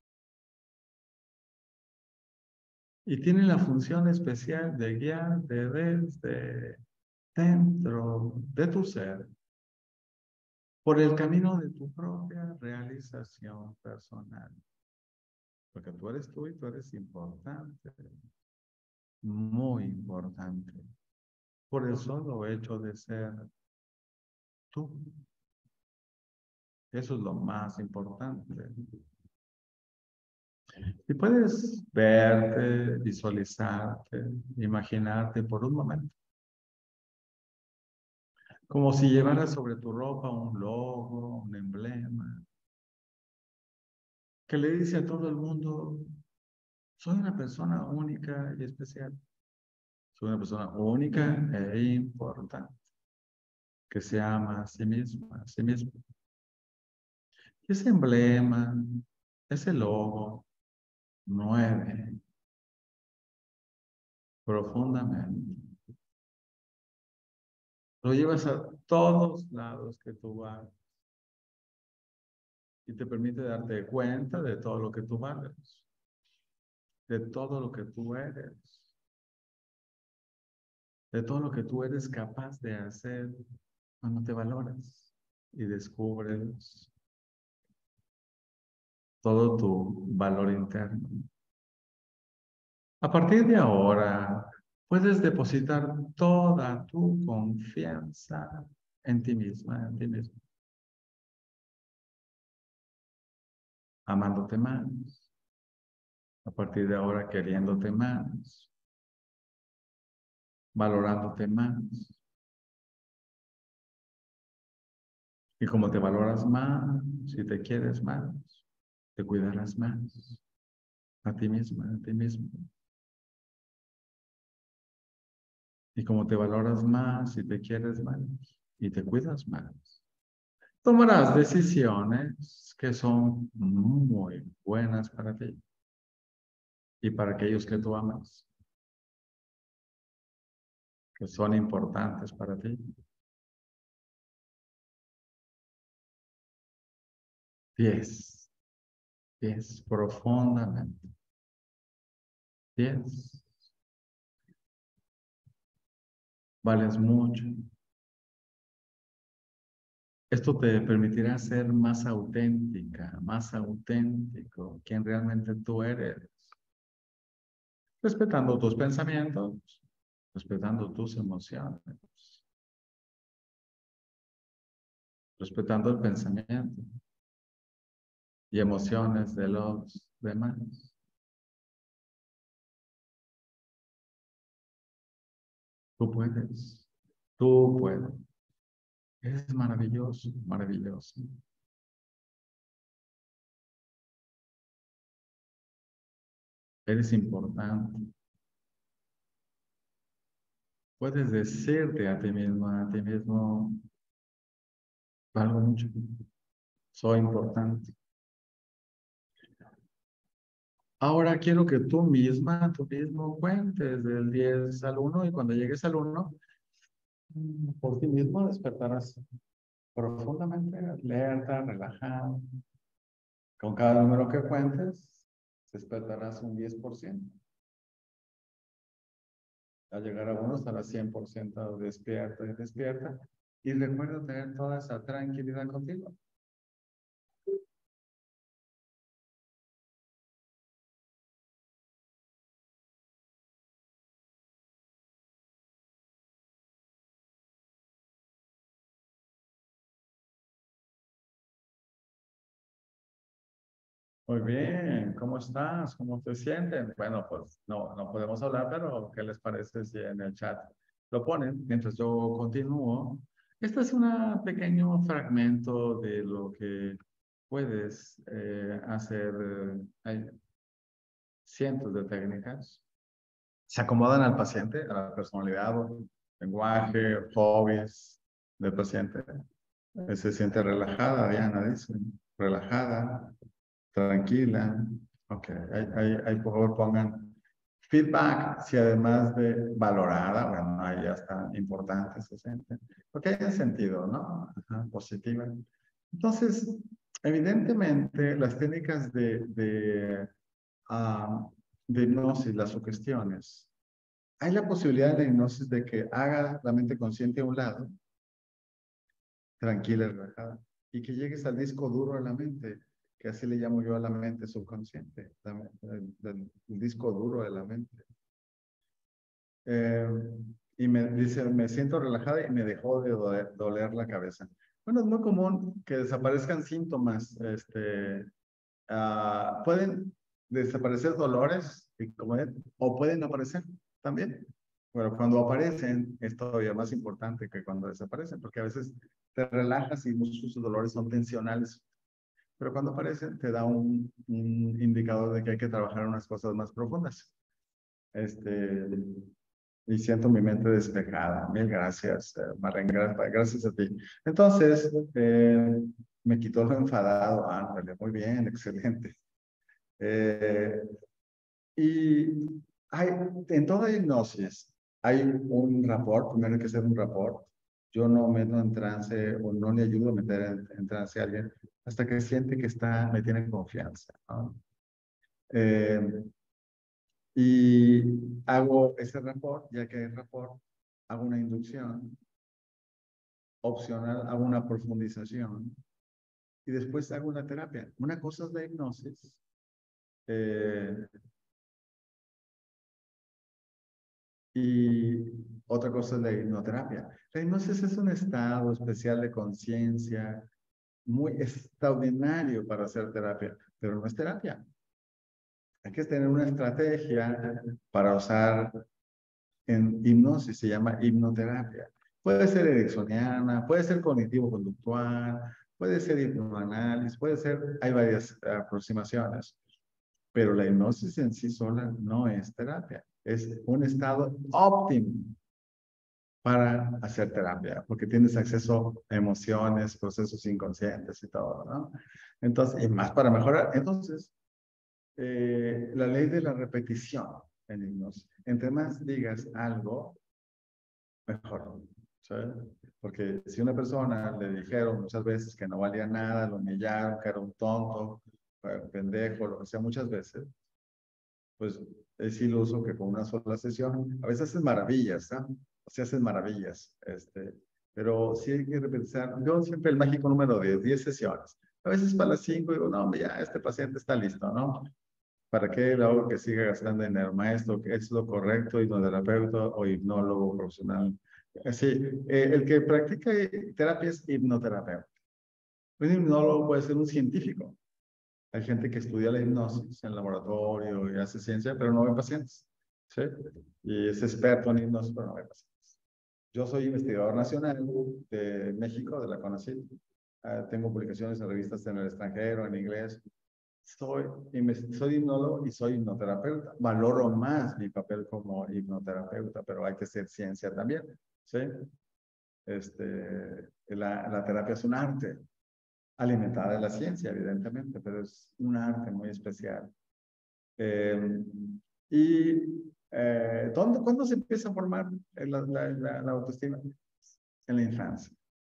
Y tiene la función especial de guiarte desde dentro de tu ser por el camino de tu propia realización personal. Porque tú eres tú y tú eres importante, muy importante, por el solo hecho de ser tú. Eso es lo más importante. Y puedes verte, visualizarte, imaginarte por un momento, como si llevaras sobre tu ropa un logo, un emblema, que le dice a todo el mundo: soy una persona única y especial. Soy una persona única e importante, que se ama a sí misma, a sí mismo. Ese emblema, ese logo, mueve profundamente. Lo llevas a todos lados que tú vas y te permite darte cuenta de todo lo que tú vales, de todo lo que tú eres, de todo lo que tú eres capaz de hacer cuando te valoras y descubres todo tu valor interno. A partir de ahora, puedes depositar toda tu confianza en ti misma, en ti mismo. Amándote más. A partir de ahora, queriéndote más. Valorándote más. Y como te valoras más, si te quieres más, te cuidarás más. A ti misma, a ti mismo. Y como te valoras más, si te quieres más, y te cuidas más, tomarás decisiones que son muy buenas para ti y para aquellos que tú amas, que son importantes para ti. Diez, diez, profundamente. Diez, vales mucho. Esto te permitirá ser más auténtica, más auténtico, quien realmente tú eres. Respetando tus pensamientos, respetando tus emociones, respetando el pensamiento y emociones de los demás. Tú puedes, tú puedes. Es maravilloso, maravilloso. Eres importante. Puedes decirte a ti mismo, a ti mismo, valgo mucho. Soy importante. Ahora quiero que tú misma, tú mismo cuentes del diez al uno y cuando llegues al uno, por ti mismo despertarás profundamente alerta, relajado. Con cada número que cuentes, despertarás un diez por ciento. Al llegar a uno estarás cien por ciento despierto y despierta. Y recuerda tener toda esa tranquilidad contigo. Muy bien, ¿cómo estás? ¿Cómo te sienten? Bueno, pues no, no podemos hablar, pero ¿qué les parece si en el chat lo ponen mientras yo continúo? Este es un pequeño fragmento de lo que puedes eh, hacer. eh, Hay cientos de técnicas. Se acomodan al paciente, a la personalidad, lenguaje, hobbies del paciente. Se siente relajada, Diana dice, relajada, tranquila. Ok, ahí, ahí, ahí por favor pongan feedback, si además de valorada, bueno, ahí ya está importante, se siente. Porque hay sentido, ¿no? Ajá, positiva. Entonces, evidentemente, las técnicas de, de, uh, de hipnosis, las sugestiones, hay la posibilidad en la hipnosis de que haga la mente consciente a un lado, tranquila y relajada, y que llegues al disco duro de la mente, que así le llamo yo a la mente subconsciente, la, el, el, el disco duro de la mente. Eh, y me dice, me siento relajada y me dejó de doler, doler la cabeza. Bueno, es muy común que desaparezcan síntomas. Este, uh, pueden desaparecer dolores y como, o pueden aparecer también. Pero cuando aparecen es todavía más importante que cuando desaparecen, porque a veces te relajas y muchos dolores son tensionales. Pero cuando aparecen te da un, un indicador de que hay que trabajar unas cosas más profundas. Este, y siento mi mente despejada. Mil gracias, eh, Marlene, gracias, gracias a ti. Entonces, eh, me quitó lo enfadado. Ándale, muy bien, excelente. Eh, y hay, en toda hipnosis hay un rapport, primero hay que hacer un rapport. Yo no meto en trance o no le ayudo a meter en, en trance a alguien hasta que siente que está, me tiene confianza, ¿no? Eh, y hago ese rapport, ya que hay rapport, hago una inducción opcional, hago una profundización y después hago una terapia. Una cosa es la hipnosis. Eh, Y otra cosa es la hipnoterapia. La hipnosis es un estado especial de conciencia muy extraordinario para hacer terapia, pero no es terapia. Hay que tener una estrategia para usar en hipnosis, se llama hipnoterapia. Puede ser ericksoniana, puede ser cognitivo-conductual, puede ser hipnoanálisis, puede ser, hay varias aproximaciones. Pero la hipnosis en sí sola no es terapia, es un estado óptimo para hacer terapia, porque tienes acceso a emociones, procesos inconscientes y todo, ¿no? Entonces, y más para mejorar. Entonces, eh, la ley de la repetición en hipnosis. Entre más digas algo, mejor. ¿Sabes? Porque si una persona le dijeron muchas veces que no valía nada, lo humillaron, que era un tonto, un pendejo, lo que sea, muchas veces, pues es iluso que con una sola sesión, a veces hacen maravillas, ¿no? O sea, hacen maravillas, este, pero sí hay que repensar. Yo siempre el mágico número diez, diez sesiones. A veces para las cinco digo, no, hombre, ya este paciente está listo, ¿no? ¿Para qué le hago que siga gastando dinero? Maestro, que es lo correcto, hipnoterapeuta o hipnólogo profesional. Sí, eh, el que practica terapia es hipnoterapeuta. Un hipnólogo puede ser un científico. Hay gente que estudia la hipnosis en el laboratorio y hace ciencia, pero no ve pacientes. ¿Sí? Y es experto en hipnosis, pero no ve pacientes. Yo soy investigador nacional de México, de la CONACYT. Uh, tengo publicaciones en revistas en el extranjero, en inglés. soy, soy hipnólogo y soy hipnoterapeuta. Valoro más mi papel como hipnoterapeuta, pero hay que ser ciencia también, ¿sí? Este, la, la terapia es un arte, alimentada de la ciencia, evidentemente, pero es un arte muy especial. Eh, y eh, ¿dónde, ¿cuándo se empieza a formar la, la, la, la autoestima? En la infancia,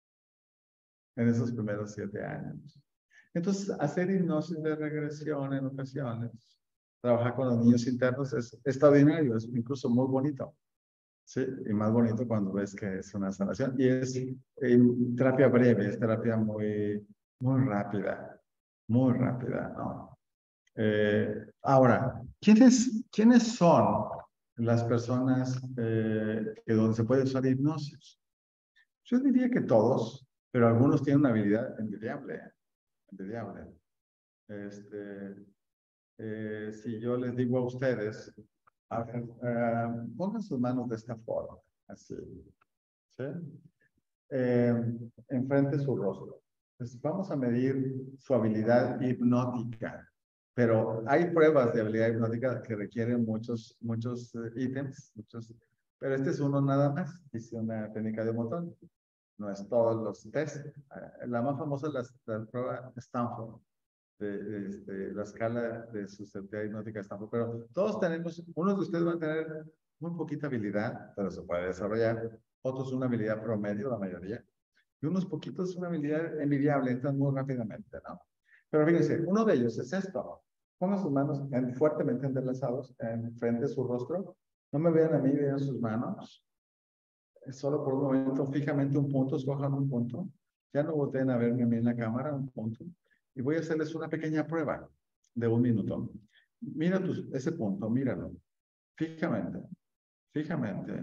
en esos primeros siete años. Entonces, hacer hipnosis de regresión en ocasiones, trabajar con los niños internos es extraordinario, es incluso muy bonito. Sí, y más bonito cuando ves que es una sanación. Y es eh, terapia breve, es terapia muy, muy rápida, muy rápida, ¿no? Eh, ahora, ¿quiénes, ¿quiénes son las personas eh, que donde se puede usar hipnosis? Yo diría que todos, pero algunos tienen una habilidad envidiable, envidiable. Este, eh, si yo les digo a ustedes, a ver, uh, pongan sus manos de esta forma, así, ¿sí? Eh, enfrente su rostro. Entonces, vamos a medir su habilidad hipnótica, pero hay pruebas de habilidad hipnótica que requieren muchos, muchos uh, ítems, muchos, pero este es uno nada más. Hice una técnica de botón. No es todos los test. La más famosa es la, la prueba Stanford. De, de, de la escala de susceptibilidad hipnótica Stanford, pero todos tenemos, unos de ustedes van a tener muy poquita habilidad, pero se puede desarrollar, otros una habilidad promedio, la mayoría, y unos poquitos una habilidad envidiable, entran muy rápidamente, ¿no? Pero fíjense, uno de ellos es esto, pongan sus manos en, fuertemente entrelazados en frente de su rostro, no me vean a mí, vean sus manos, solo por un momento, fijamente un punto, escojan un punto, ya no volteen a verme a mí en la cámara, un punto, y voy a hacerles una pequeña prueba de un minuto. Mira tus, ese punto, míralo, fijamente, fijamente.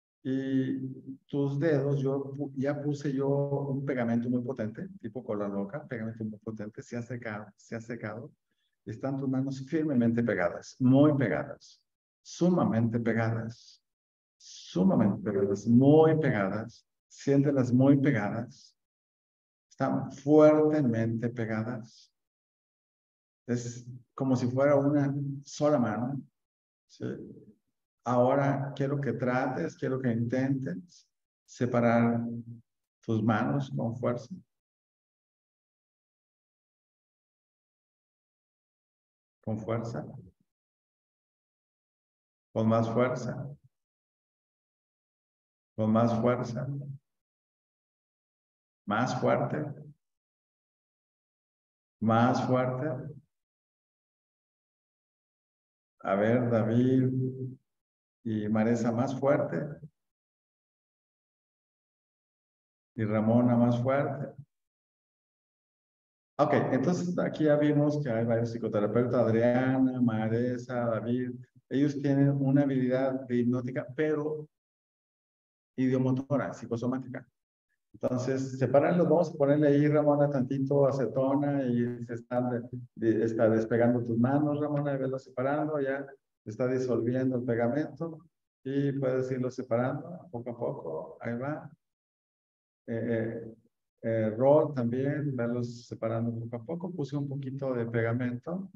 Y tus dedos, yo ya puse yo un pegamento muy potente, tipo cola loca, pegamento muy potente, se ha secado, se ha secado. Están tus manos firmemente pegadas, muy pegadas, sumamente pegadas, sumamente pegadas, muy pegadas. Siéntelas muy pegadas. Están fuertemente pegadas. Es como si fuera una sola mano. ¿Sí? Ahora quiero que trates, quiero que intentes separar tus manos con fuerza. Con fuerza. Con más fuerza. Con más fuerza. Más fuerte. Más fuerte. A ver, David y Maresa, más fuerte. Y Ramona, más fuerte. Ok, entonces aquí ya vimos que hay varios psicoterapeutas, Adriana, Maresa, David. Ellos tienen una habilidad de hipnótica, pero idiomotora, psicosomática. Entonces, separanlos, vamos a ponerle ahí, Ramona, tantito acetona y se están de, de, está despegando tus manos, Ramona, y velo separando, ya está disolviendo el pegamento y puedes irlo separando poco a poco, ahí va. Eh, eh, eh, Rol también, verlos separando poco a poco, puse un poquito de pegamento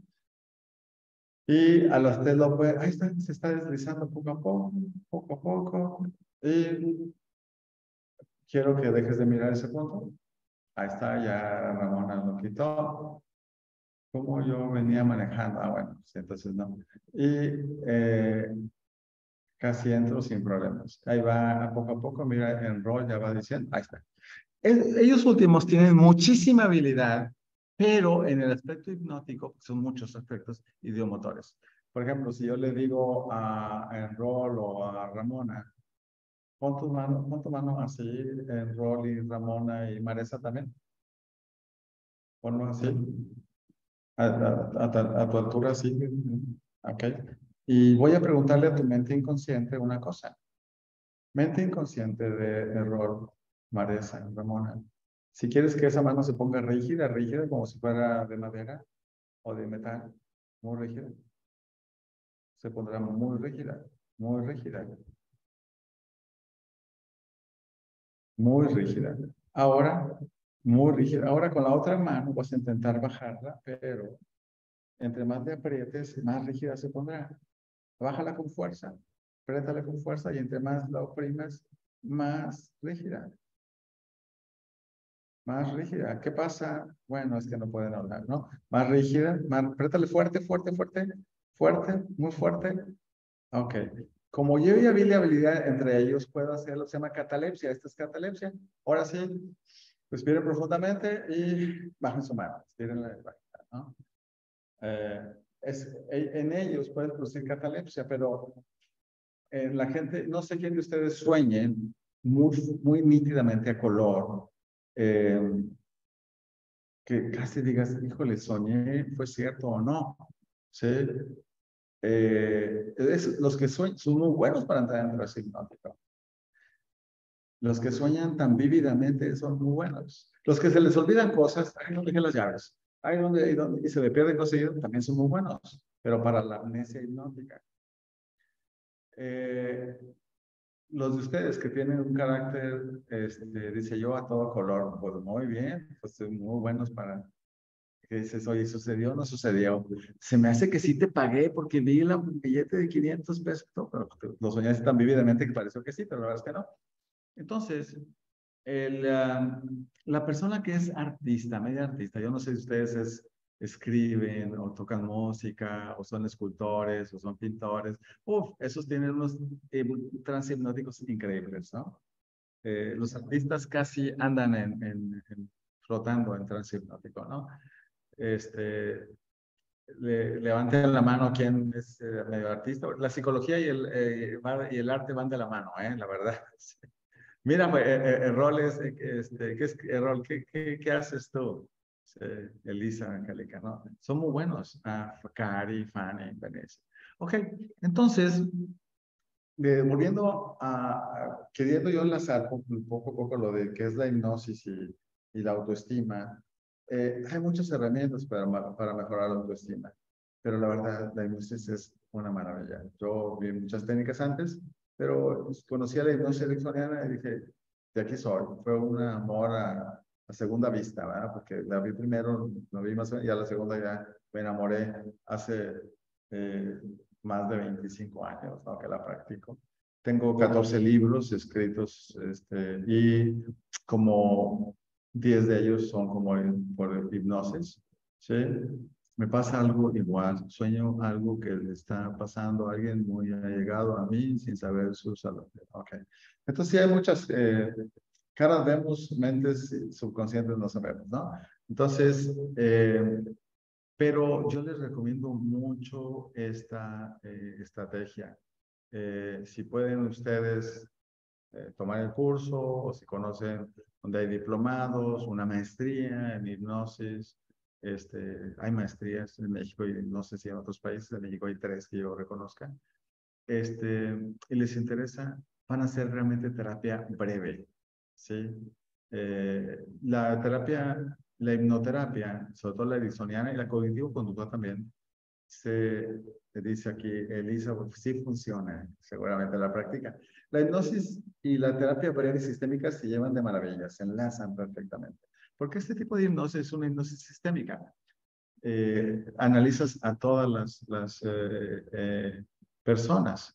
y a los tres lo puede, ahí está, se está deslizando poco a poco, poco a poco y quiero que dejes de mirar ese punto. Ahí está, ya Ramona lo quitó. ¿Cómo yo venía manejando? Ah, bueno, pues entonces no. Y eh, casi entro sin problemas. Ahí va poco a poco, mira, el rol ya va diciendo, ahí está. El, ellos últimos tienen muchísima habilidad, pero en el aspecto hipnótico son muchos aspectos idiomotores. Por ejemplo, si yo le digo a, a Enrol o a Ramona, pon tu mano, pon tu mano así, Enrol y Ramona y Maresa también. Ponlo así. A, a, a, a tu altura, sí. Ok. Y voy a preguntarle a tu mente inconsciente una cosa. Mente inconsciente de error, Maresa, Ramona. Si quieres que esa mano se ponga rígida, rígida, como si fuera de madera o de metal, muy rígida. Se pondrá muy rígida, muy rígida. Muy rígida. Ahora, muy rígida. Ahora con la otra mano vas a intentar bajarla, pero entre más le aprietes, más rígida se pondrá. Bájala con fuerza, apriétala con fuerza y entre más la oprimes, más rígida. Más rígida. ¿Qué pasa? Bueno, es que no pueden hablar, ¿no? Más rígida, más, apriétale fuerte, fuerte, fuerte, fuerte, muy fuerte. Ok. Como yo ya vi la habilidad entre ellos, puedo hacerlo, se llama catalepsia. Esta es catalepsia. Ahora sí, respiren profundamente y bajen su mano. Estírenla, ¿no? Eh, es, en ellos pueden producir catalepsia, pero eh, la gente, no sé quién de ustedes sueñen muy, muy nítidamente a color, eh, que casi digas, híjole, soñé, fue cierto o no. ¿Sí? Eh, es, los que sueñan son muy buenos para entrar en trance hipnótico. Los que sueñan tan vívidamente son muy buenos. Los que se les olvidan cosas, ay, no dejé las llaves. Ay, ¿dónde, ay, dónde? Y se le pierden cosas, también son muy buenos. Pero para la amnesia hipnótica. Eh, los de ustedes que tienen un carácter, este, dice yo, a todo color, pues muy bien, pues son muy buenos para que dices, oye, ¿sucedió o no sucedió? Se me hace que sí te pagué porque vi el billete de quinientos pesos, no, pero lo soñaste tan vívidamente que pareció que sí, pero la verdad es que no. Entonces, el, uh, la persona que es artista, media artista, yo no sé si ustedes es, escriben o tocan música o son escultores o son pintores, uf, esos tienen unos eh, trance hipnóticos increíbles, ¿no? Eh, los artistas casi andan en, en, en, flotando en trance hipnótico, ¿no? Este, le, levanten la mano quien es eh, medio artista. La psicología y el, eh, y el arte van de la mano, ¿eh? La verdad. Mira, pues, eh, eh, roles, eh, este, ¿qué, es, eh, rol, ¿qué, qué, qué haces tú? Eh, Elisa, Angélica, ¿no? Son muy buenos. Ah, Cari, Fanny, Vanessa. Ok, entonces, eh, volviendo a, a, queriendo yo enlazar poco a poco lo de qué es la hipnosis y, y la autoestima, eh, hay muchas herramientas para, para mejorar la autoestima, pero la verdad, la hipnosis es una maravilla. Yo vi muchas técnicas antes, pero conocí a la hipnosis ericksoniana y dije, de aquí soy. Fue un amor a, a segunda vista, ¿verdad? Porque la vi primero, la vi más o menos, y a la segunda ya me enamoré hace eh, más de veinticinco años, ¿no? Que la practico. Tengo catorce libros escritos este, y como diez de ellos son como por hipnosis, ¿sí? Me pasa algo igual, sueño algo que le está pasando a alguien muy allegado a mí sin saber su salud. Okay. Entonces sí hay muchas, eh, caras vemos, mentes subconscientes no sabemos, ¿no? Entonces, eh, pero yo les recomiendo mucho esta eh, estrategia. Eh, si pueden ustedes eh, tomar el curso o si conocen donde hay diplomados, una maestría en hipnosis, este, hay maestrías en México y no sé si en otros países, en México hay tres que yo reconozca, este, y les interesa, van a hacer realmente terapia breve, ¿sí? Eh, la terapia, la hipnoterapia, sobre todo la ericksoniana y la cognitivo-conductual también, se dice aquí, Elisa, sí funciona, seguramente la práctica. La hipnosis y la terapia breve sistémica se llevan de maravilla, se enlazan perfectamente. Porque este tipo de hipnosis es una hipnosis sistémica. Eh, analizas a todas las, las eh, eh, personas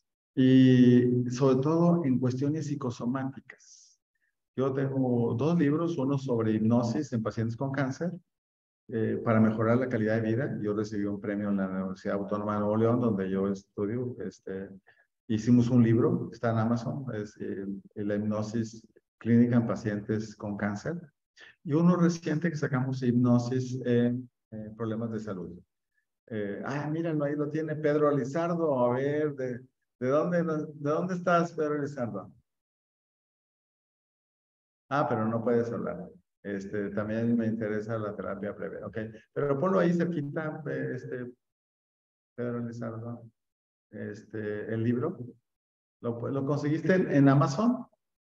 y sobre todo en cuestiones psicosomáticas. Yo tengo dos libros, uno sobre hipnosis en pacientes con cáncer eh, para mejorar la calidad de vida. Yo recibí un premio en la Universidad Autónoma de Nuevo León, donde yo estudio. Este, hicimos un libro, está en Amazon, es eh, la hipnosis clínica en pacientes con cáncer. Y uno reciente que sacamos, hipnosis en eh, problemas de salud. Eh, ah, mírenlo, ahí lo tiene Pedro Lizardo. A ver, ¿de, de, dónde, ¿de dónde estás, Pedro Lizardo? Ah, pero no puedes hablar. Este, también me interesa la terapia breve, ok. Pero ponlo ahí cerquita, este, Pedro Lizardo, este, el libro. ¿Lo, lo conseguiste en, en Amazon?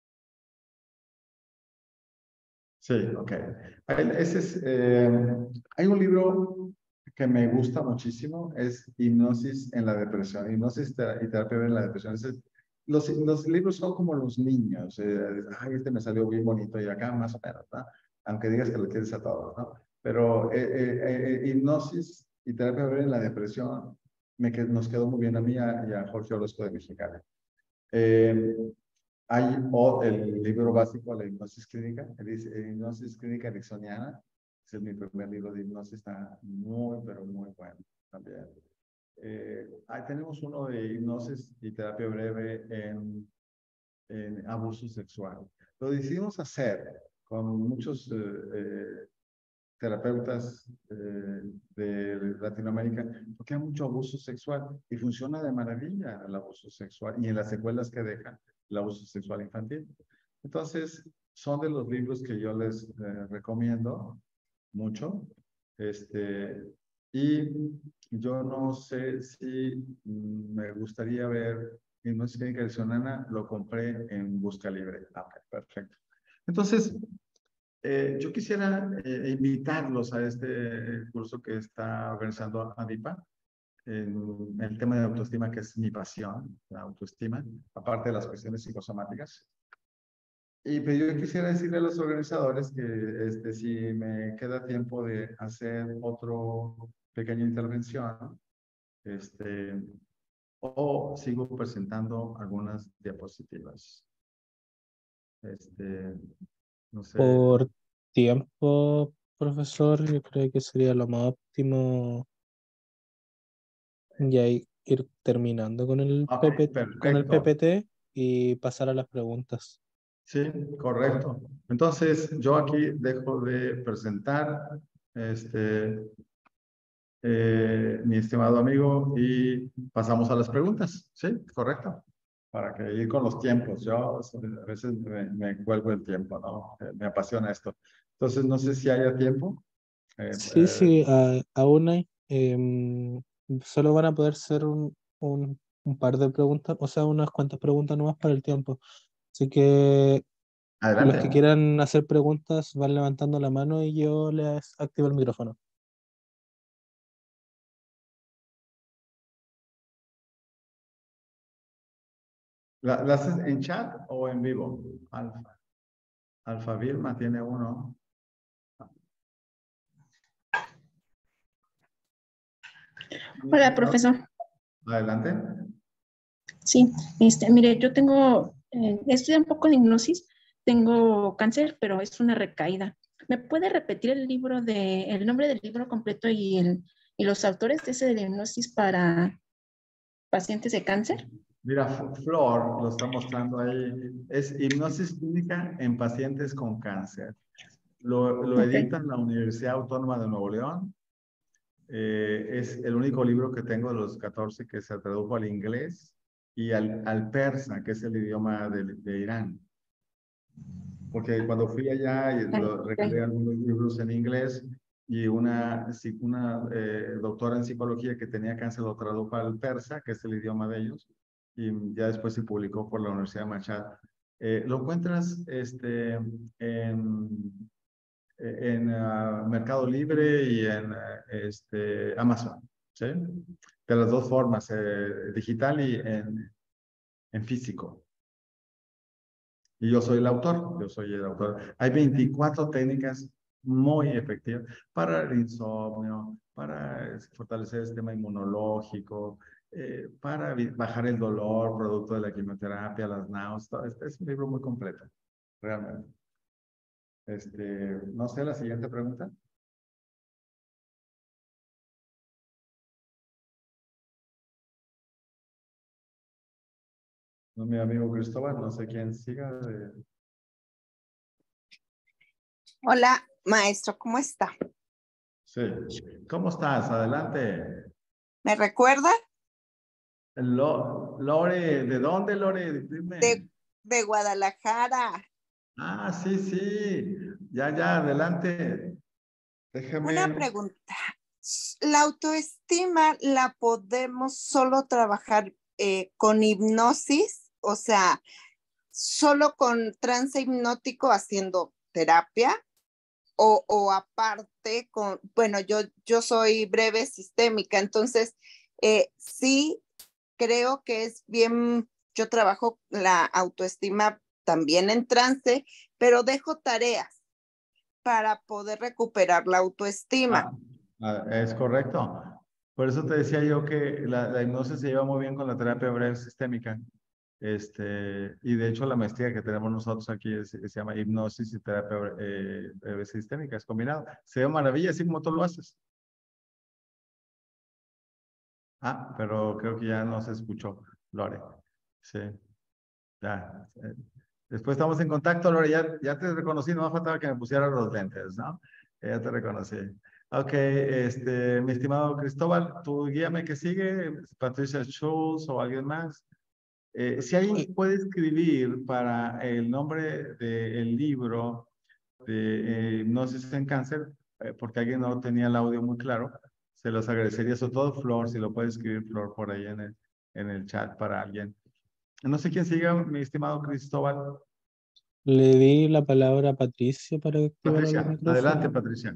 Sí, ok. Ese es, eh, hay un libro que me gusta muchísimo, es Hipnosis en la depresión, Hipnosis y terapia en la depresión. Es, los, los libros son como los niños, eh, ay, este me salió bien bonito y acá más o menos, ¿no? Aunque digas que lo quieres a todos, ¿no? Pero eh, eh, eh, hipnosis y terapia breve en la depresión, me qued, nos quedó muy bien a mí y a, y a Jorge Orozco de Mexicali. Eh, hay o, el libro básico, la hipnosis clínica, el, hipnosis clínica ericksoniana. Ese es mi primer libro de hipnosis, está muy, pero muy bueno también. Eh, ahí tenemos uno de hipnosis y terapia breve en, en abuso sexual. Lo decidimos hacer con muchos eh, eh, terapeutas eh, de Latinoamérica, porque hay mucho abuso sexual y funciona de maravilla el abuso sexual y en las secuelas que deja el abuso sexual infantil. Entonces, son de los libros que yo les eh, recomiendo mucho. Este, y yo no sé si me gustaría ver Hipnosis Clínica Ericksoniana, lo compré en Busca Libre. Ah, perfecto. Entonces, eh, yo quisiera eh, invitarlos a este curso que está organizando ADIPA, en el tema de autoestima, que es mi pasión, la autoestima, aparte de las cuestiones psicosomáticas. Y pues yo quisiera decirle a los organizadores que este, si me queda tiempo de hacer otro pequeña intervención, este, o sigo presentando algunas diapositivas. Este, no sé. Por tiempo, profesor, yo creo que sería lo más óptimo ya ir terminando con el Ok, P P, con el perfecto. P P T y pasar a las preguntas. Sí, correcto. Entonces, yo aquí dejo de presentar, este, eh, mi estimado amigo, y pasamos a las preguntas. Sí, correcto. Para que ir con los tiempos. Yo a veces me, me cuelgo el tiempo, ¿no? Eh, me apasiona esto. Entonces, no sé si haya tiempo. Eh, Sí, eh, sí, a- aún hay. Em, solo van a poder ser un, un, un par de preguntas, o sea, unas cuantas preguntas nomás para el tiempo. Así que los que adelante. quieran hacer preguntas van levantando la mano y yo les activo el micrófono. ¿La, ¿La haces en chat o en vivo? Alfa. Alfa Vilma tiene uno. Hola, profesor. Adelante. Sí, este, mire, yo tengo, eh, estudié un poco de hipnosis, tengo cáncer, pero es una recaída. ¿Me puede repetir el libro de, el nombre del libro completo y, el, y los autores de ese de hipnosis para pacientes de cáncer? Mira, Flor lo está mostrando ahí. Es hipnosis clínica en pacientes con cáncer. Lo, lo Ok, edita en la Universidad Autónoma de Nuevo León. Eh, es el único libro que tengo de los catorce que se tradujo al inglés y al, al persa, que es el idioma de, de Irán. Porque cuando fui allá y lo, regalé ok, algunos libros en inglés y una, una eh, doctora en psicología que tenía cáncer lo tradujo al persa, que es el idioma de ellos, y ya después se publicó por la Universidad de Machad. Eh, lo encuentras este, en, en uh, Mercado Libre y en uh, este, Amazon, ¿sí? De las dos formas, eh, digital y en, en físico. Y yo soy el autor, yo soy el autor. Hay veinticuatro técnicas muy efectivas para el insomnio, para fortalecer el sistema inmunológico, eh, para bajar el dolor producto de la quimioterapia, las náuseas. Este es un libro muy completo, realmente. Este, no sé, la siguiente pregunta. No, mi amigo Cristóbal, no sé quién siga. De... Hola, maestro, ¿cómo está? Sí. ¿Cómo estás? Adelante. ¿Me recuerda? Lo, Lore, ¿de dónde, Lore? De, Dime. de Guadalajara. Ah, sí, sí. Ya, ya, adelante. Una Déjame. pregunta. ¿La autoestima la podemos solo trabajar eh, con hipnosis? O sea, solo con trance hipnótico haciendo terapia o, o aparte con, bueno, yo, yo soy breve sistémica, entonces eh, sí creo que es bien, yo trabajo la autoestima también en trance, pero dejo tareas para poder recuperar la Ah, autoestima. Ah, es correcto. Por eso te decía yo que la, la hipnosis se lleva muy bien con la terapia breve sistémica. Este, y de hecho la maestría que tenemos nosotros aquí es- se llama hipnosis y terapia eh, breve sistémica, es combinado. Se ve maravilla, así como tú lo haces. Ah, pero creo que ya no se escuchó, Lore. Sí, ya. eh, Después estamos en contacto, Lore. Ya, ya te reconocí, no me faltaba que me pusieras los lentes, ¿no? Ya te reconocí. Ok, este, mi estimado Cristóbal, tú guíame que sigue, Patricia Schultz o alguien más. Eh, si alguien puede escribir para el nombre del libro de eh, Hipnosis en Cáncer, eh, porque alguien no tenía el audio muy claro, se los agradecería, sobre todo Flor, si lo puede escribir Flor por ahí en el, en el chat para alguien. No sé quién siga, mi estimado Cristóbal. Le di la palabra a Patricio para que activara los Patricia, adelante, micrófonos. Patricia.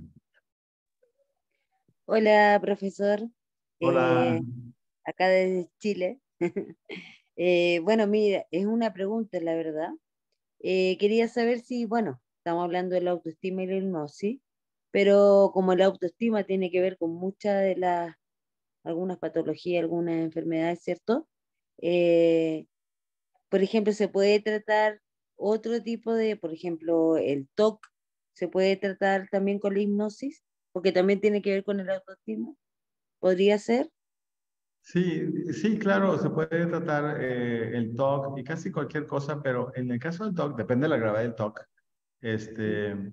Hola, profesor. Hola. Eh, acá desde Chile. Eh, bueno, mira, es una pregunta, la verdad. Eh, quería saber si, bueno, estamos hablando de la autoestima y la hipnosis, pero como la autoestima tiene que ver con muchas de las, algunas patologías, algunas enfermedades, ¿cierto? Eh, por ejemplo, se puede tratar otro tipo de, por ejemplo, el T O C, se puede tratar también con la hipnosis, porque también tiene que ver con el autoestima. ¿Podría ser? Sí, sí, claro, se puede tratar eh, el T O C y casi cualquier cosa, pero en el caso del T O C, depende de la gravedad del T O C, este,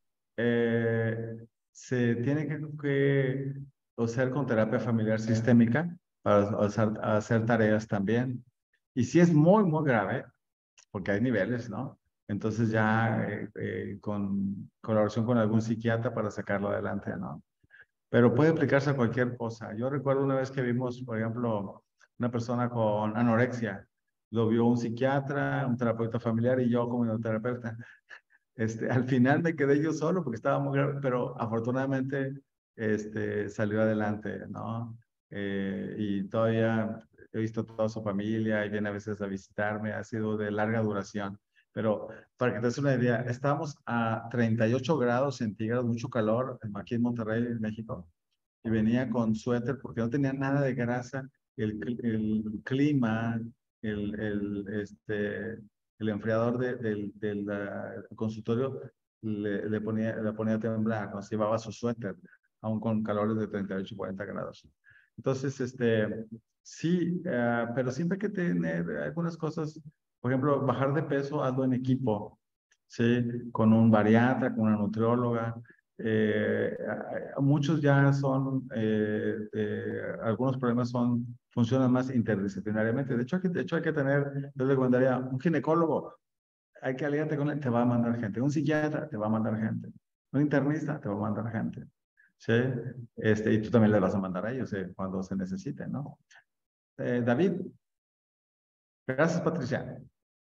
eh, se tiene que, que hacer con terapia familiar sistémica para hacer, hacer tareas también. Y si es muy, muy grave, porque hay niveles, ¿no? Entonces ya eh, eh, con colaboración con algún psiquiatra para sacarlo adelante, ¿no? Pero puede aplicarse a cualquier cosa. Yo recuerdo una vez que vimos, por ejemplo, una persona con anorexia. Lo vio un psiquiatra, un terapeuta familiar y yo como terapeuta. Este, al final me quedé yo solo porque estaba muy grave, pero afortunadamente este, salió adelante, ¿no? Eh, y todavía he visto toda su familia y viene a veces a visitarme, ha sido de larga duración. Pero para que te des una idea, estábamos a treinta y ocho grados centígrados, mucho calor aquí en Monterrey, en México, y venía con suéter porque no tenía nada de grasa, el, el clima, el, el, este, el enfriador de, del, del uh, consultorio le, le, ponía, le ponía a temblar, ¿no? Se llevaba su suéter, aún con calores de treinta y ocho, cuarenta grados. Entonces, este, sí, uh, pero siempre hay que tener algunas cosas, por ejemplo, bajar de peso, hazlo en equipo, ¿sí? Con un bariatra, con una nutrióloga. Eh, muchos ya son, eh, eh, algunos problemas son, funcionan más interdisciplinariamente. De hecho, hay que, de hecho, hay que tener, yo le recomendaría un ginecólogo, hay que aliarte con él, te va a mandar gente. Un psiquiatra te va a mandar gente. Un internista te va a mandar gente. ¿Sí? Este, y tú también le vas a mandar a ellos eh, cuando se necesite, ¿no? Eh, David. Gracias, Patricia.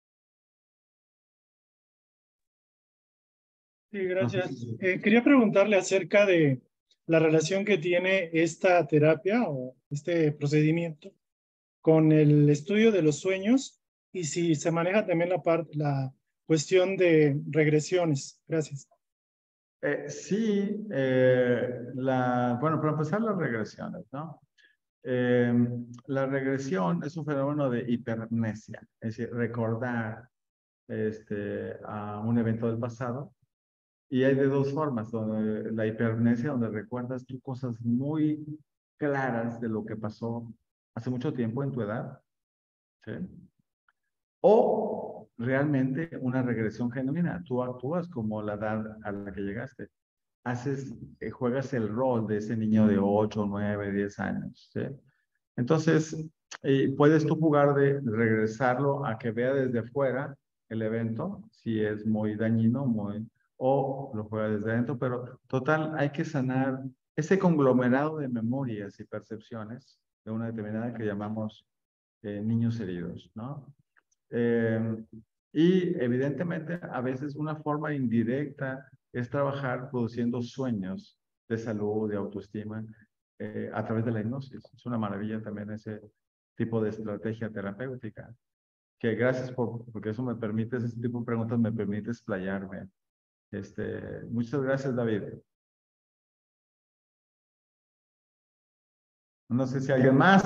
Sí, No sé gracias. si- Eh, quería preguntarle acerca de la relación que tiene esta terapia o este procedimiento con el estudio de los sueños y si se maneja también la, parte, la cuestión de regresiones. Gracias. Eh, sí, eh, la, bueno, para empezar las regresiones, ¿no? Eh, la regresión es un fenómeno de hipermnesia, es decir, recordar este, a un evento del pasado. Y hay de dos formas, donde la hipermnesia, donde recuerdas tú cosas muy claras de lo que pasó hace mucho tiempo en tu edad, ¿sí? O realmente una regresión genuina, tú actúas como la edad a la que llegaste. Haces, eh, juegas el rol de ese niño de ocho, nueve, diez años, ¿sí? Entonces, eh, puedes tú jugar de regresarlo a que vea desde fuera el evento, si es muy dañino, muy, o lo juega desde adentro, pero total, hay que sanar ese conglomerado de memorias y percepciones de una determinada que llamamos eh, niños heridos, ¿no? Eh, y evidentemente, a veces una forma indirecta es trabajar produciendo sueños de salud, de autoestima, eh, a través de la hipnosis. Es una maravilla también ese tipo de estrategia terapéutica. Que gracias por, porque eso me permite, ese tipo de preguntas me permite explayarme. Este, muchas gracias, David. No sé si alguien más.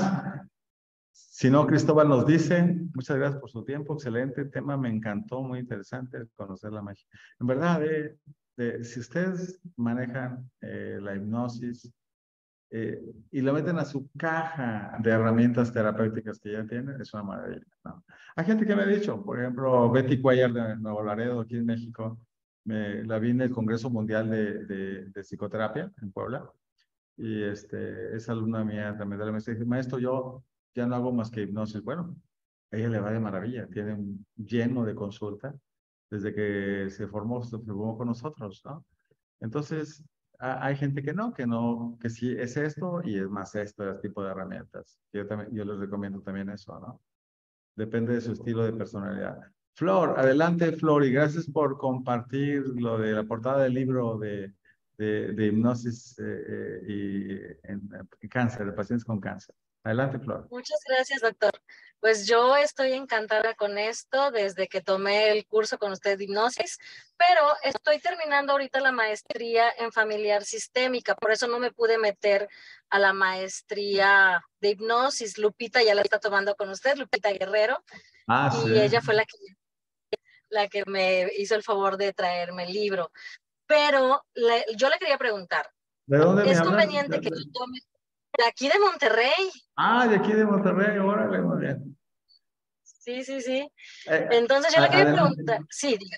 Si no, Cristóbal nos dice, muchas gracias por su tiempo, excelente tema, me encantó, muy interesante conocer la magia. En verdad, eh, eh, si ustedes manejan eh, la hipnosis eh, y lo meten a su caja de herramientas terapéuticas que ya tienen, es una maravilla, ¿no? Hay gente que me ha dicho, por ejemplo, Betty Cuellar de Nuevo Laredo, aquí en México, me, la vi en el Congreso Mundial de, de, de Psicoterapia en Puebla, y este, es alumna mía también de la maestra, y dice, maestro, yo ya no hago más que hipnosis. Bueno, a ella le va de maravilla, tiene un lleno de consulta desde que se formó, se formó con nosotros, ¿no? Entonces, a, hay gente que no, que no, que sí es esto y es más esto, este tipo de herramientas. Yo, también, yo les recomiendo también eso, ¿no? Depende de su estilo de personalidad. Flor, adelante, Flor, y gracias por compartir lo de la portada del libro de, de, de hipnosis eh, eh, y en, en cáncer, de pacientes con cáncer. Adelante, Flor. Muchas gracias, doctor. Pues yo estoy encantada con esto desde que tomé el curso con usted de hipnosis, pero estoy terminando ahorita la maestría en familiar sistémica, por eso no me pude meter a la maestría de hipnosis. Lupita ya la está tomando con usted, Lupita Guerrero, Ah, y sí. ella fue la que, la que me hizo el favor de traerme el libro. Pero le, yo le quería preguntar, ¿De dónde me ¿es hablas? conveniente que yo tome de aquí de Monterrey? Ah, de aquí de Monterrey, órale, muy bien. Sí, sí, sí. Eh, Entonces yo le quería adelante. preguntar, sí, diga,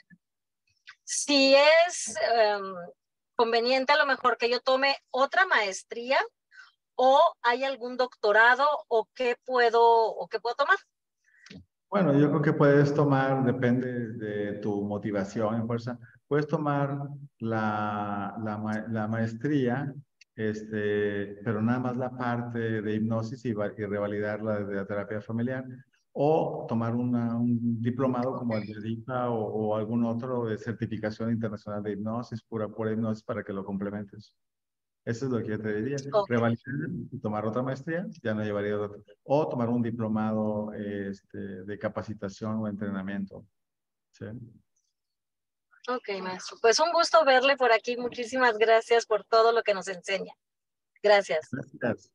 si es um, conveniente a lo mejor que yo tome otra maestría o hay algún doctorado o qué puedo, o qué puedo tomar. Bueno, yo creo que puedes tomar, depende de tu motivación y fuerza, puedes tomar la, la, ma- la maestría, este, pero nada más la parte de hipnosis y, va- y revalidar la de la terapia familiar, o tomar una- un diplomado como el de D I P A o, o algún otro de certificación internacional de hipnosis, pura, pura hipnosis para que lo complementes. Eso es lo que yo te diría. Okay. Revalidar y tomar otra maestría, ya no llevaría otro. O tomar un diplomado este, de capacitación o entrenamiento. ¿Sí? Ok, maestro. Pues un gusto verle por aquí. Muchísimas gracias por todo lo que nos enseña. Gracias. Gracias.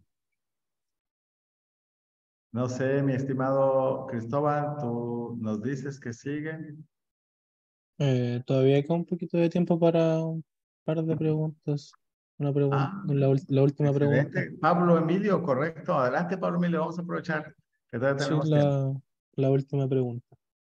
No sé, mi estimado Cristóbal, tú nos dices que sigue. Eh, todavía queda un poquito de tiempo para un par de preguntas. Una pregunta, Ah, la, ul- la última pregunta. excelente. Pablo Emilio, correcto. Adelante, Pablo Emilio, vamos a aprovechar que todavía Sí, tenemos tiempo. la, la última pregunta.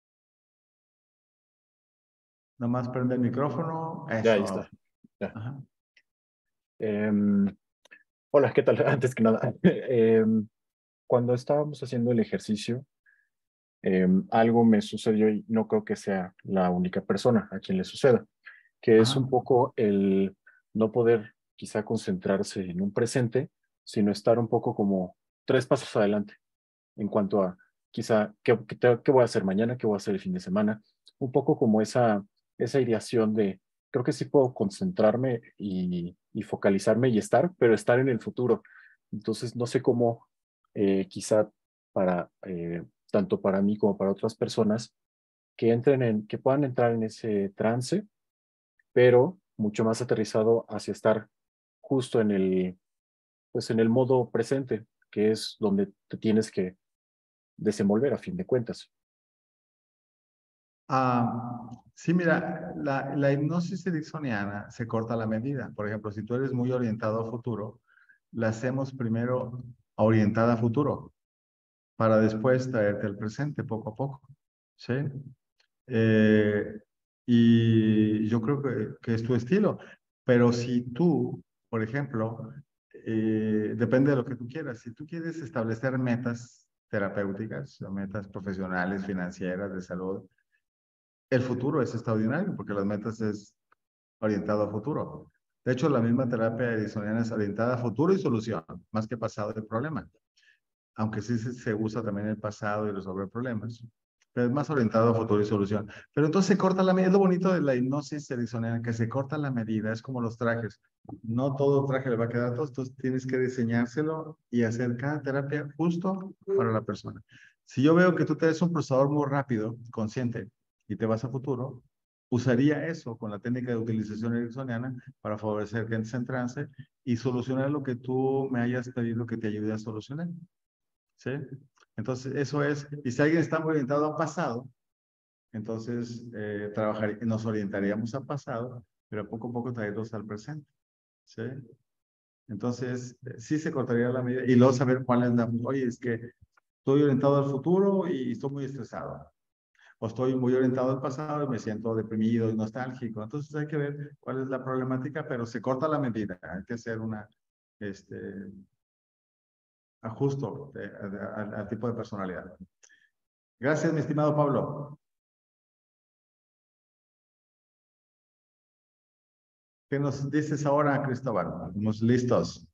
Nomás prende el micrófono. Eso. Ya, ahí está. Ya. Ajá. Em, hola, ¿qué tal? Antes que nada, em, cuando estábamos haciendo el ejercicio, em, algo me sucedió y no creo que sea la única persona a quien le suceda, que es Ajá. un poco el no poder quizá concentrarse en un presente, sino estar un poco como tres pasos adelante en cuanto a quizá qué, qué, te- qué voy a hacer mañana, qué voy a hacer el fin de semana, un poco como esa, esa ideación de creo que sí puedo concentrarme y, y focalizarme y estar, pero estar en el futuro. Entonces no sé cómo eh, quizá para eh, tanto para mí como para otras personas que entren en, que puedan entrar en ese trance, pero mucho más aterrizado hacia estar justo en el, pues en el modo presente, que es donde te tienes que desenvolver a fin de cuentas. Ah, sí, mira, la, la hipnosis ericksoniana se corta a la medida. Por ejemplo, si tú eres muy orientado a futuro, la hacemos primero orientada a futuro para después traerte al presente poco a poco. ¿Sí? Eh, y yo creo que, que es tu estilo. Pero si tú, por ejemplo, eh, depende de lo que tú quieras. Si tú quieres establecer metas terapéuticas o metas profesionales, financieras, de salud, el futuro es extraordinario porque las metas es orientado a futuro. De hecho, la misma terapia ericksoniana es orientada a futuro y solución, más que pasado y problema. Aunque sí se, se usa también el pasado y resolver problemas. Pero es más orientado a futuro y solución. Pero entonces se corta la medida. Es lo bonito de la hipnosis ericksoniana, que se corta la medida. Es como los trajes. No todo traje le va a quedar a todos. Entonces tienes que diseñárselo y hacer cada terapia justo para la persona. Si yo veo que tú te des un procesador muy rápido, consciente, y te vas a futuro, usaría eso con la técnica de utilización ericksoniana para favorecer que entres en trance y solucionar lo que tú me hayas pedido que te ayude a solucionar. ¿Sí? Entonces, eso es, y si alguien está muy orientado al pasado, entonces eh, trabajar, nos orientaríamos al pasado, pero poco a poco traerlos al presente. ¿Sí? Entonces, eh, sí se cortaría la medida y luego saber cuál es la, oye, es que estoy orientado al futuro y estoy muy estresado. O estoy muy orientado al pasado y me siento deprimido y nostálgico. Entonces hay que ver cuál es la problemática, pero se corta la medida. Hay que hacer una, este, ajusto de- de- al, al tipo de personalidad. Gracias, mi estimado Pablo. ¿Qué nos dices ahora, Cristóbal? Estamos listos.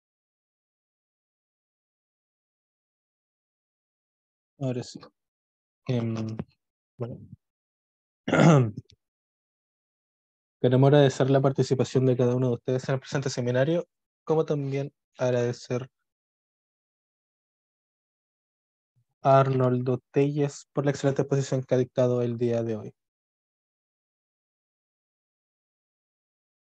Ahora sí. Em, bueno. Queremos agradecer la participación de cada uno de ustedes en el presente seminario, como también agradecer a Arnoldo Telles por la excelente exposición que ha dictado el día de hoy.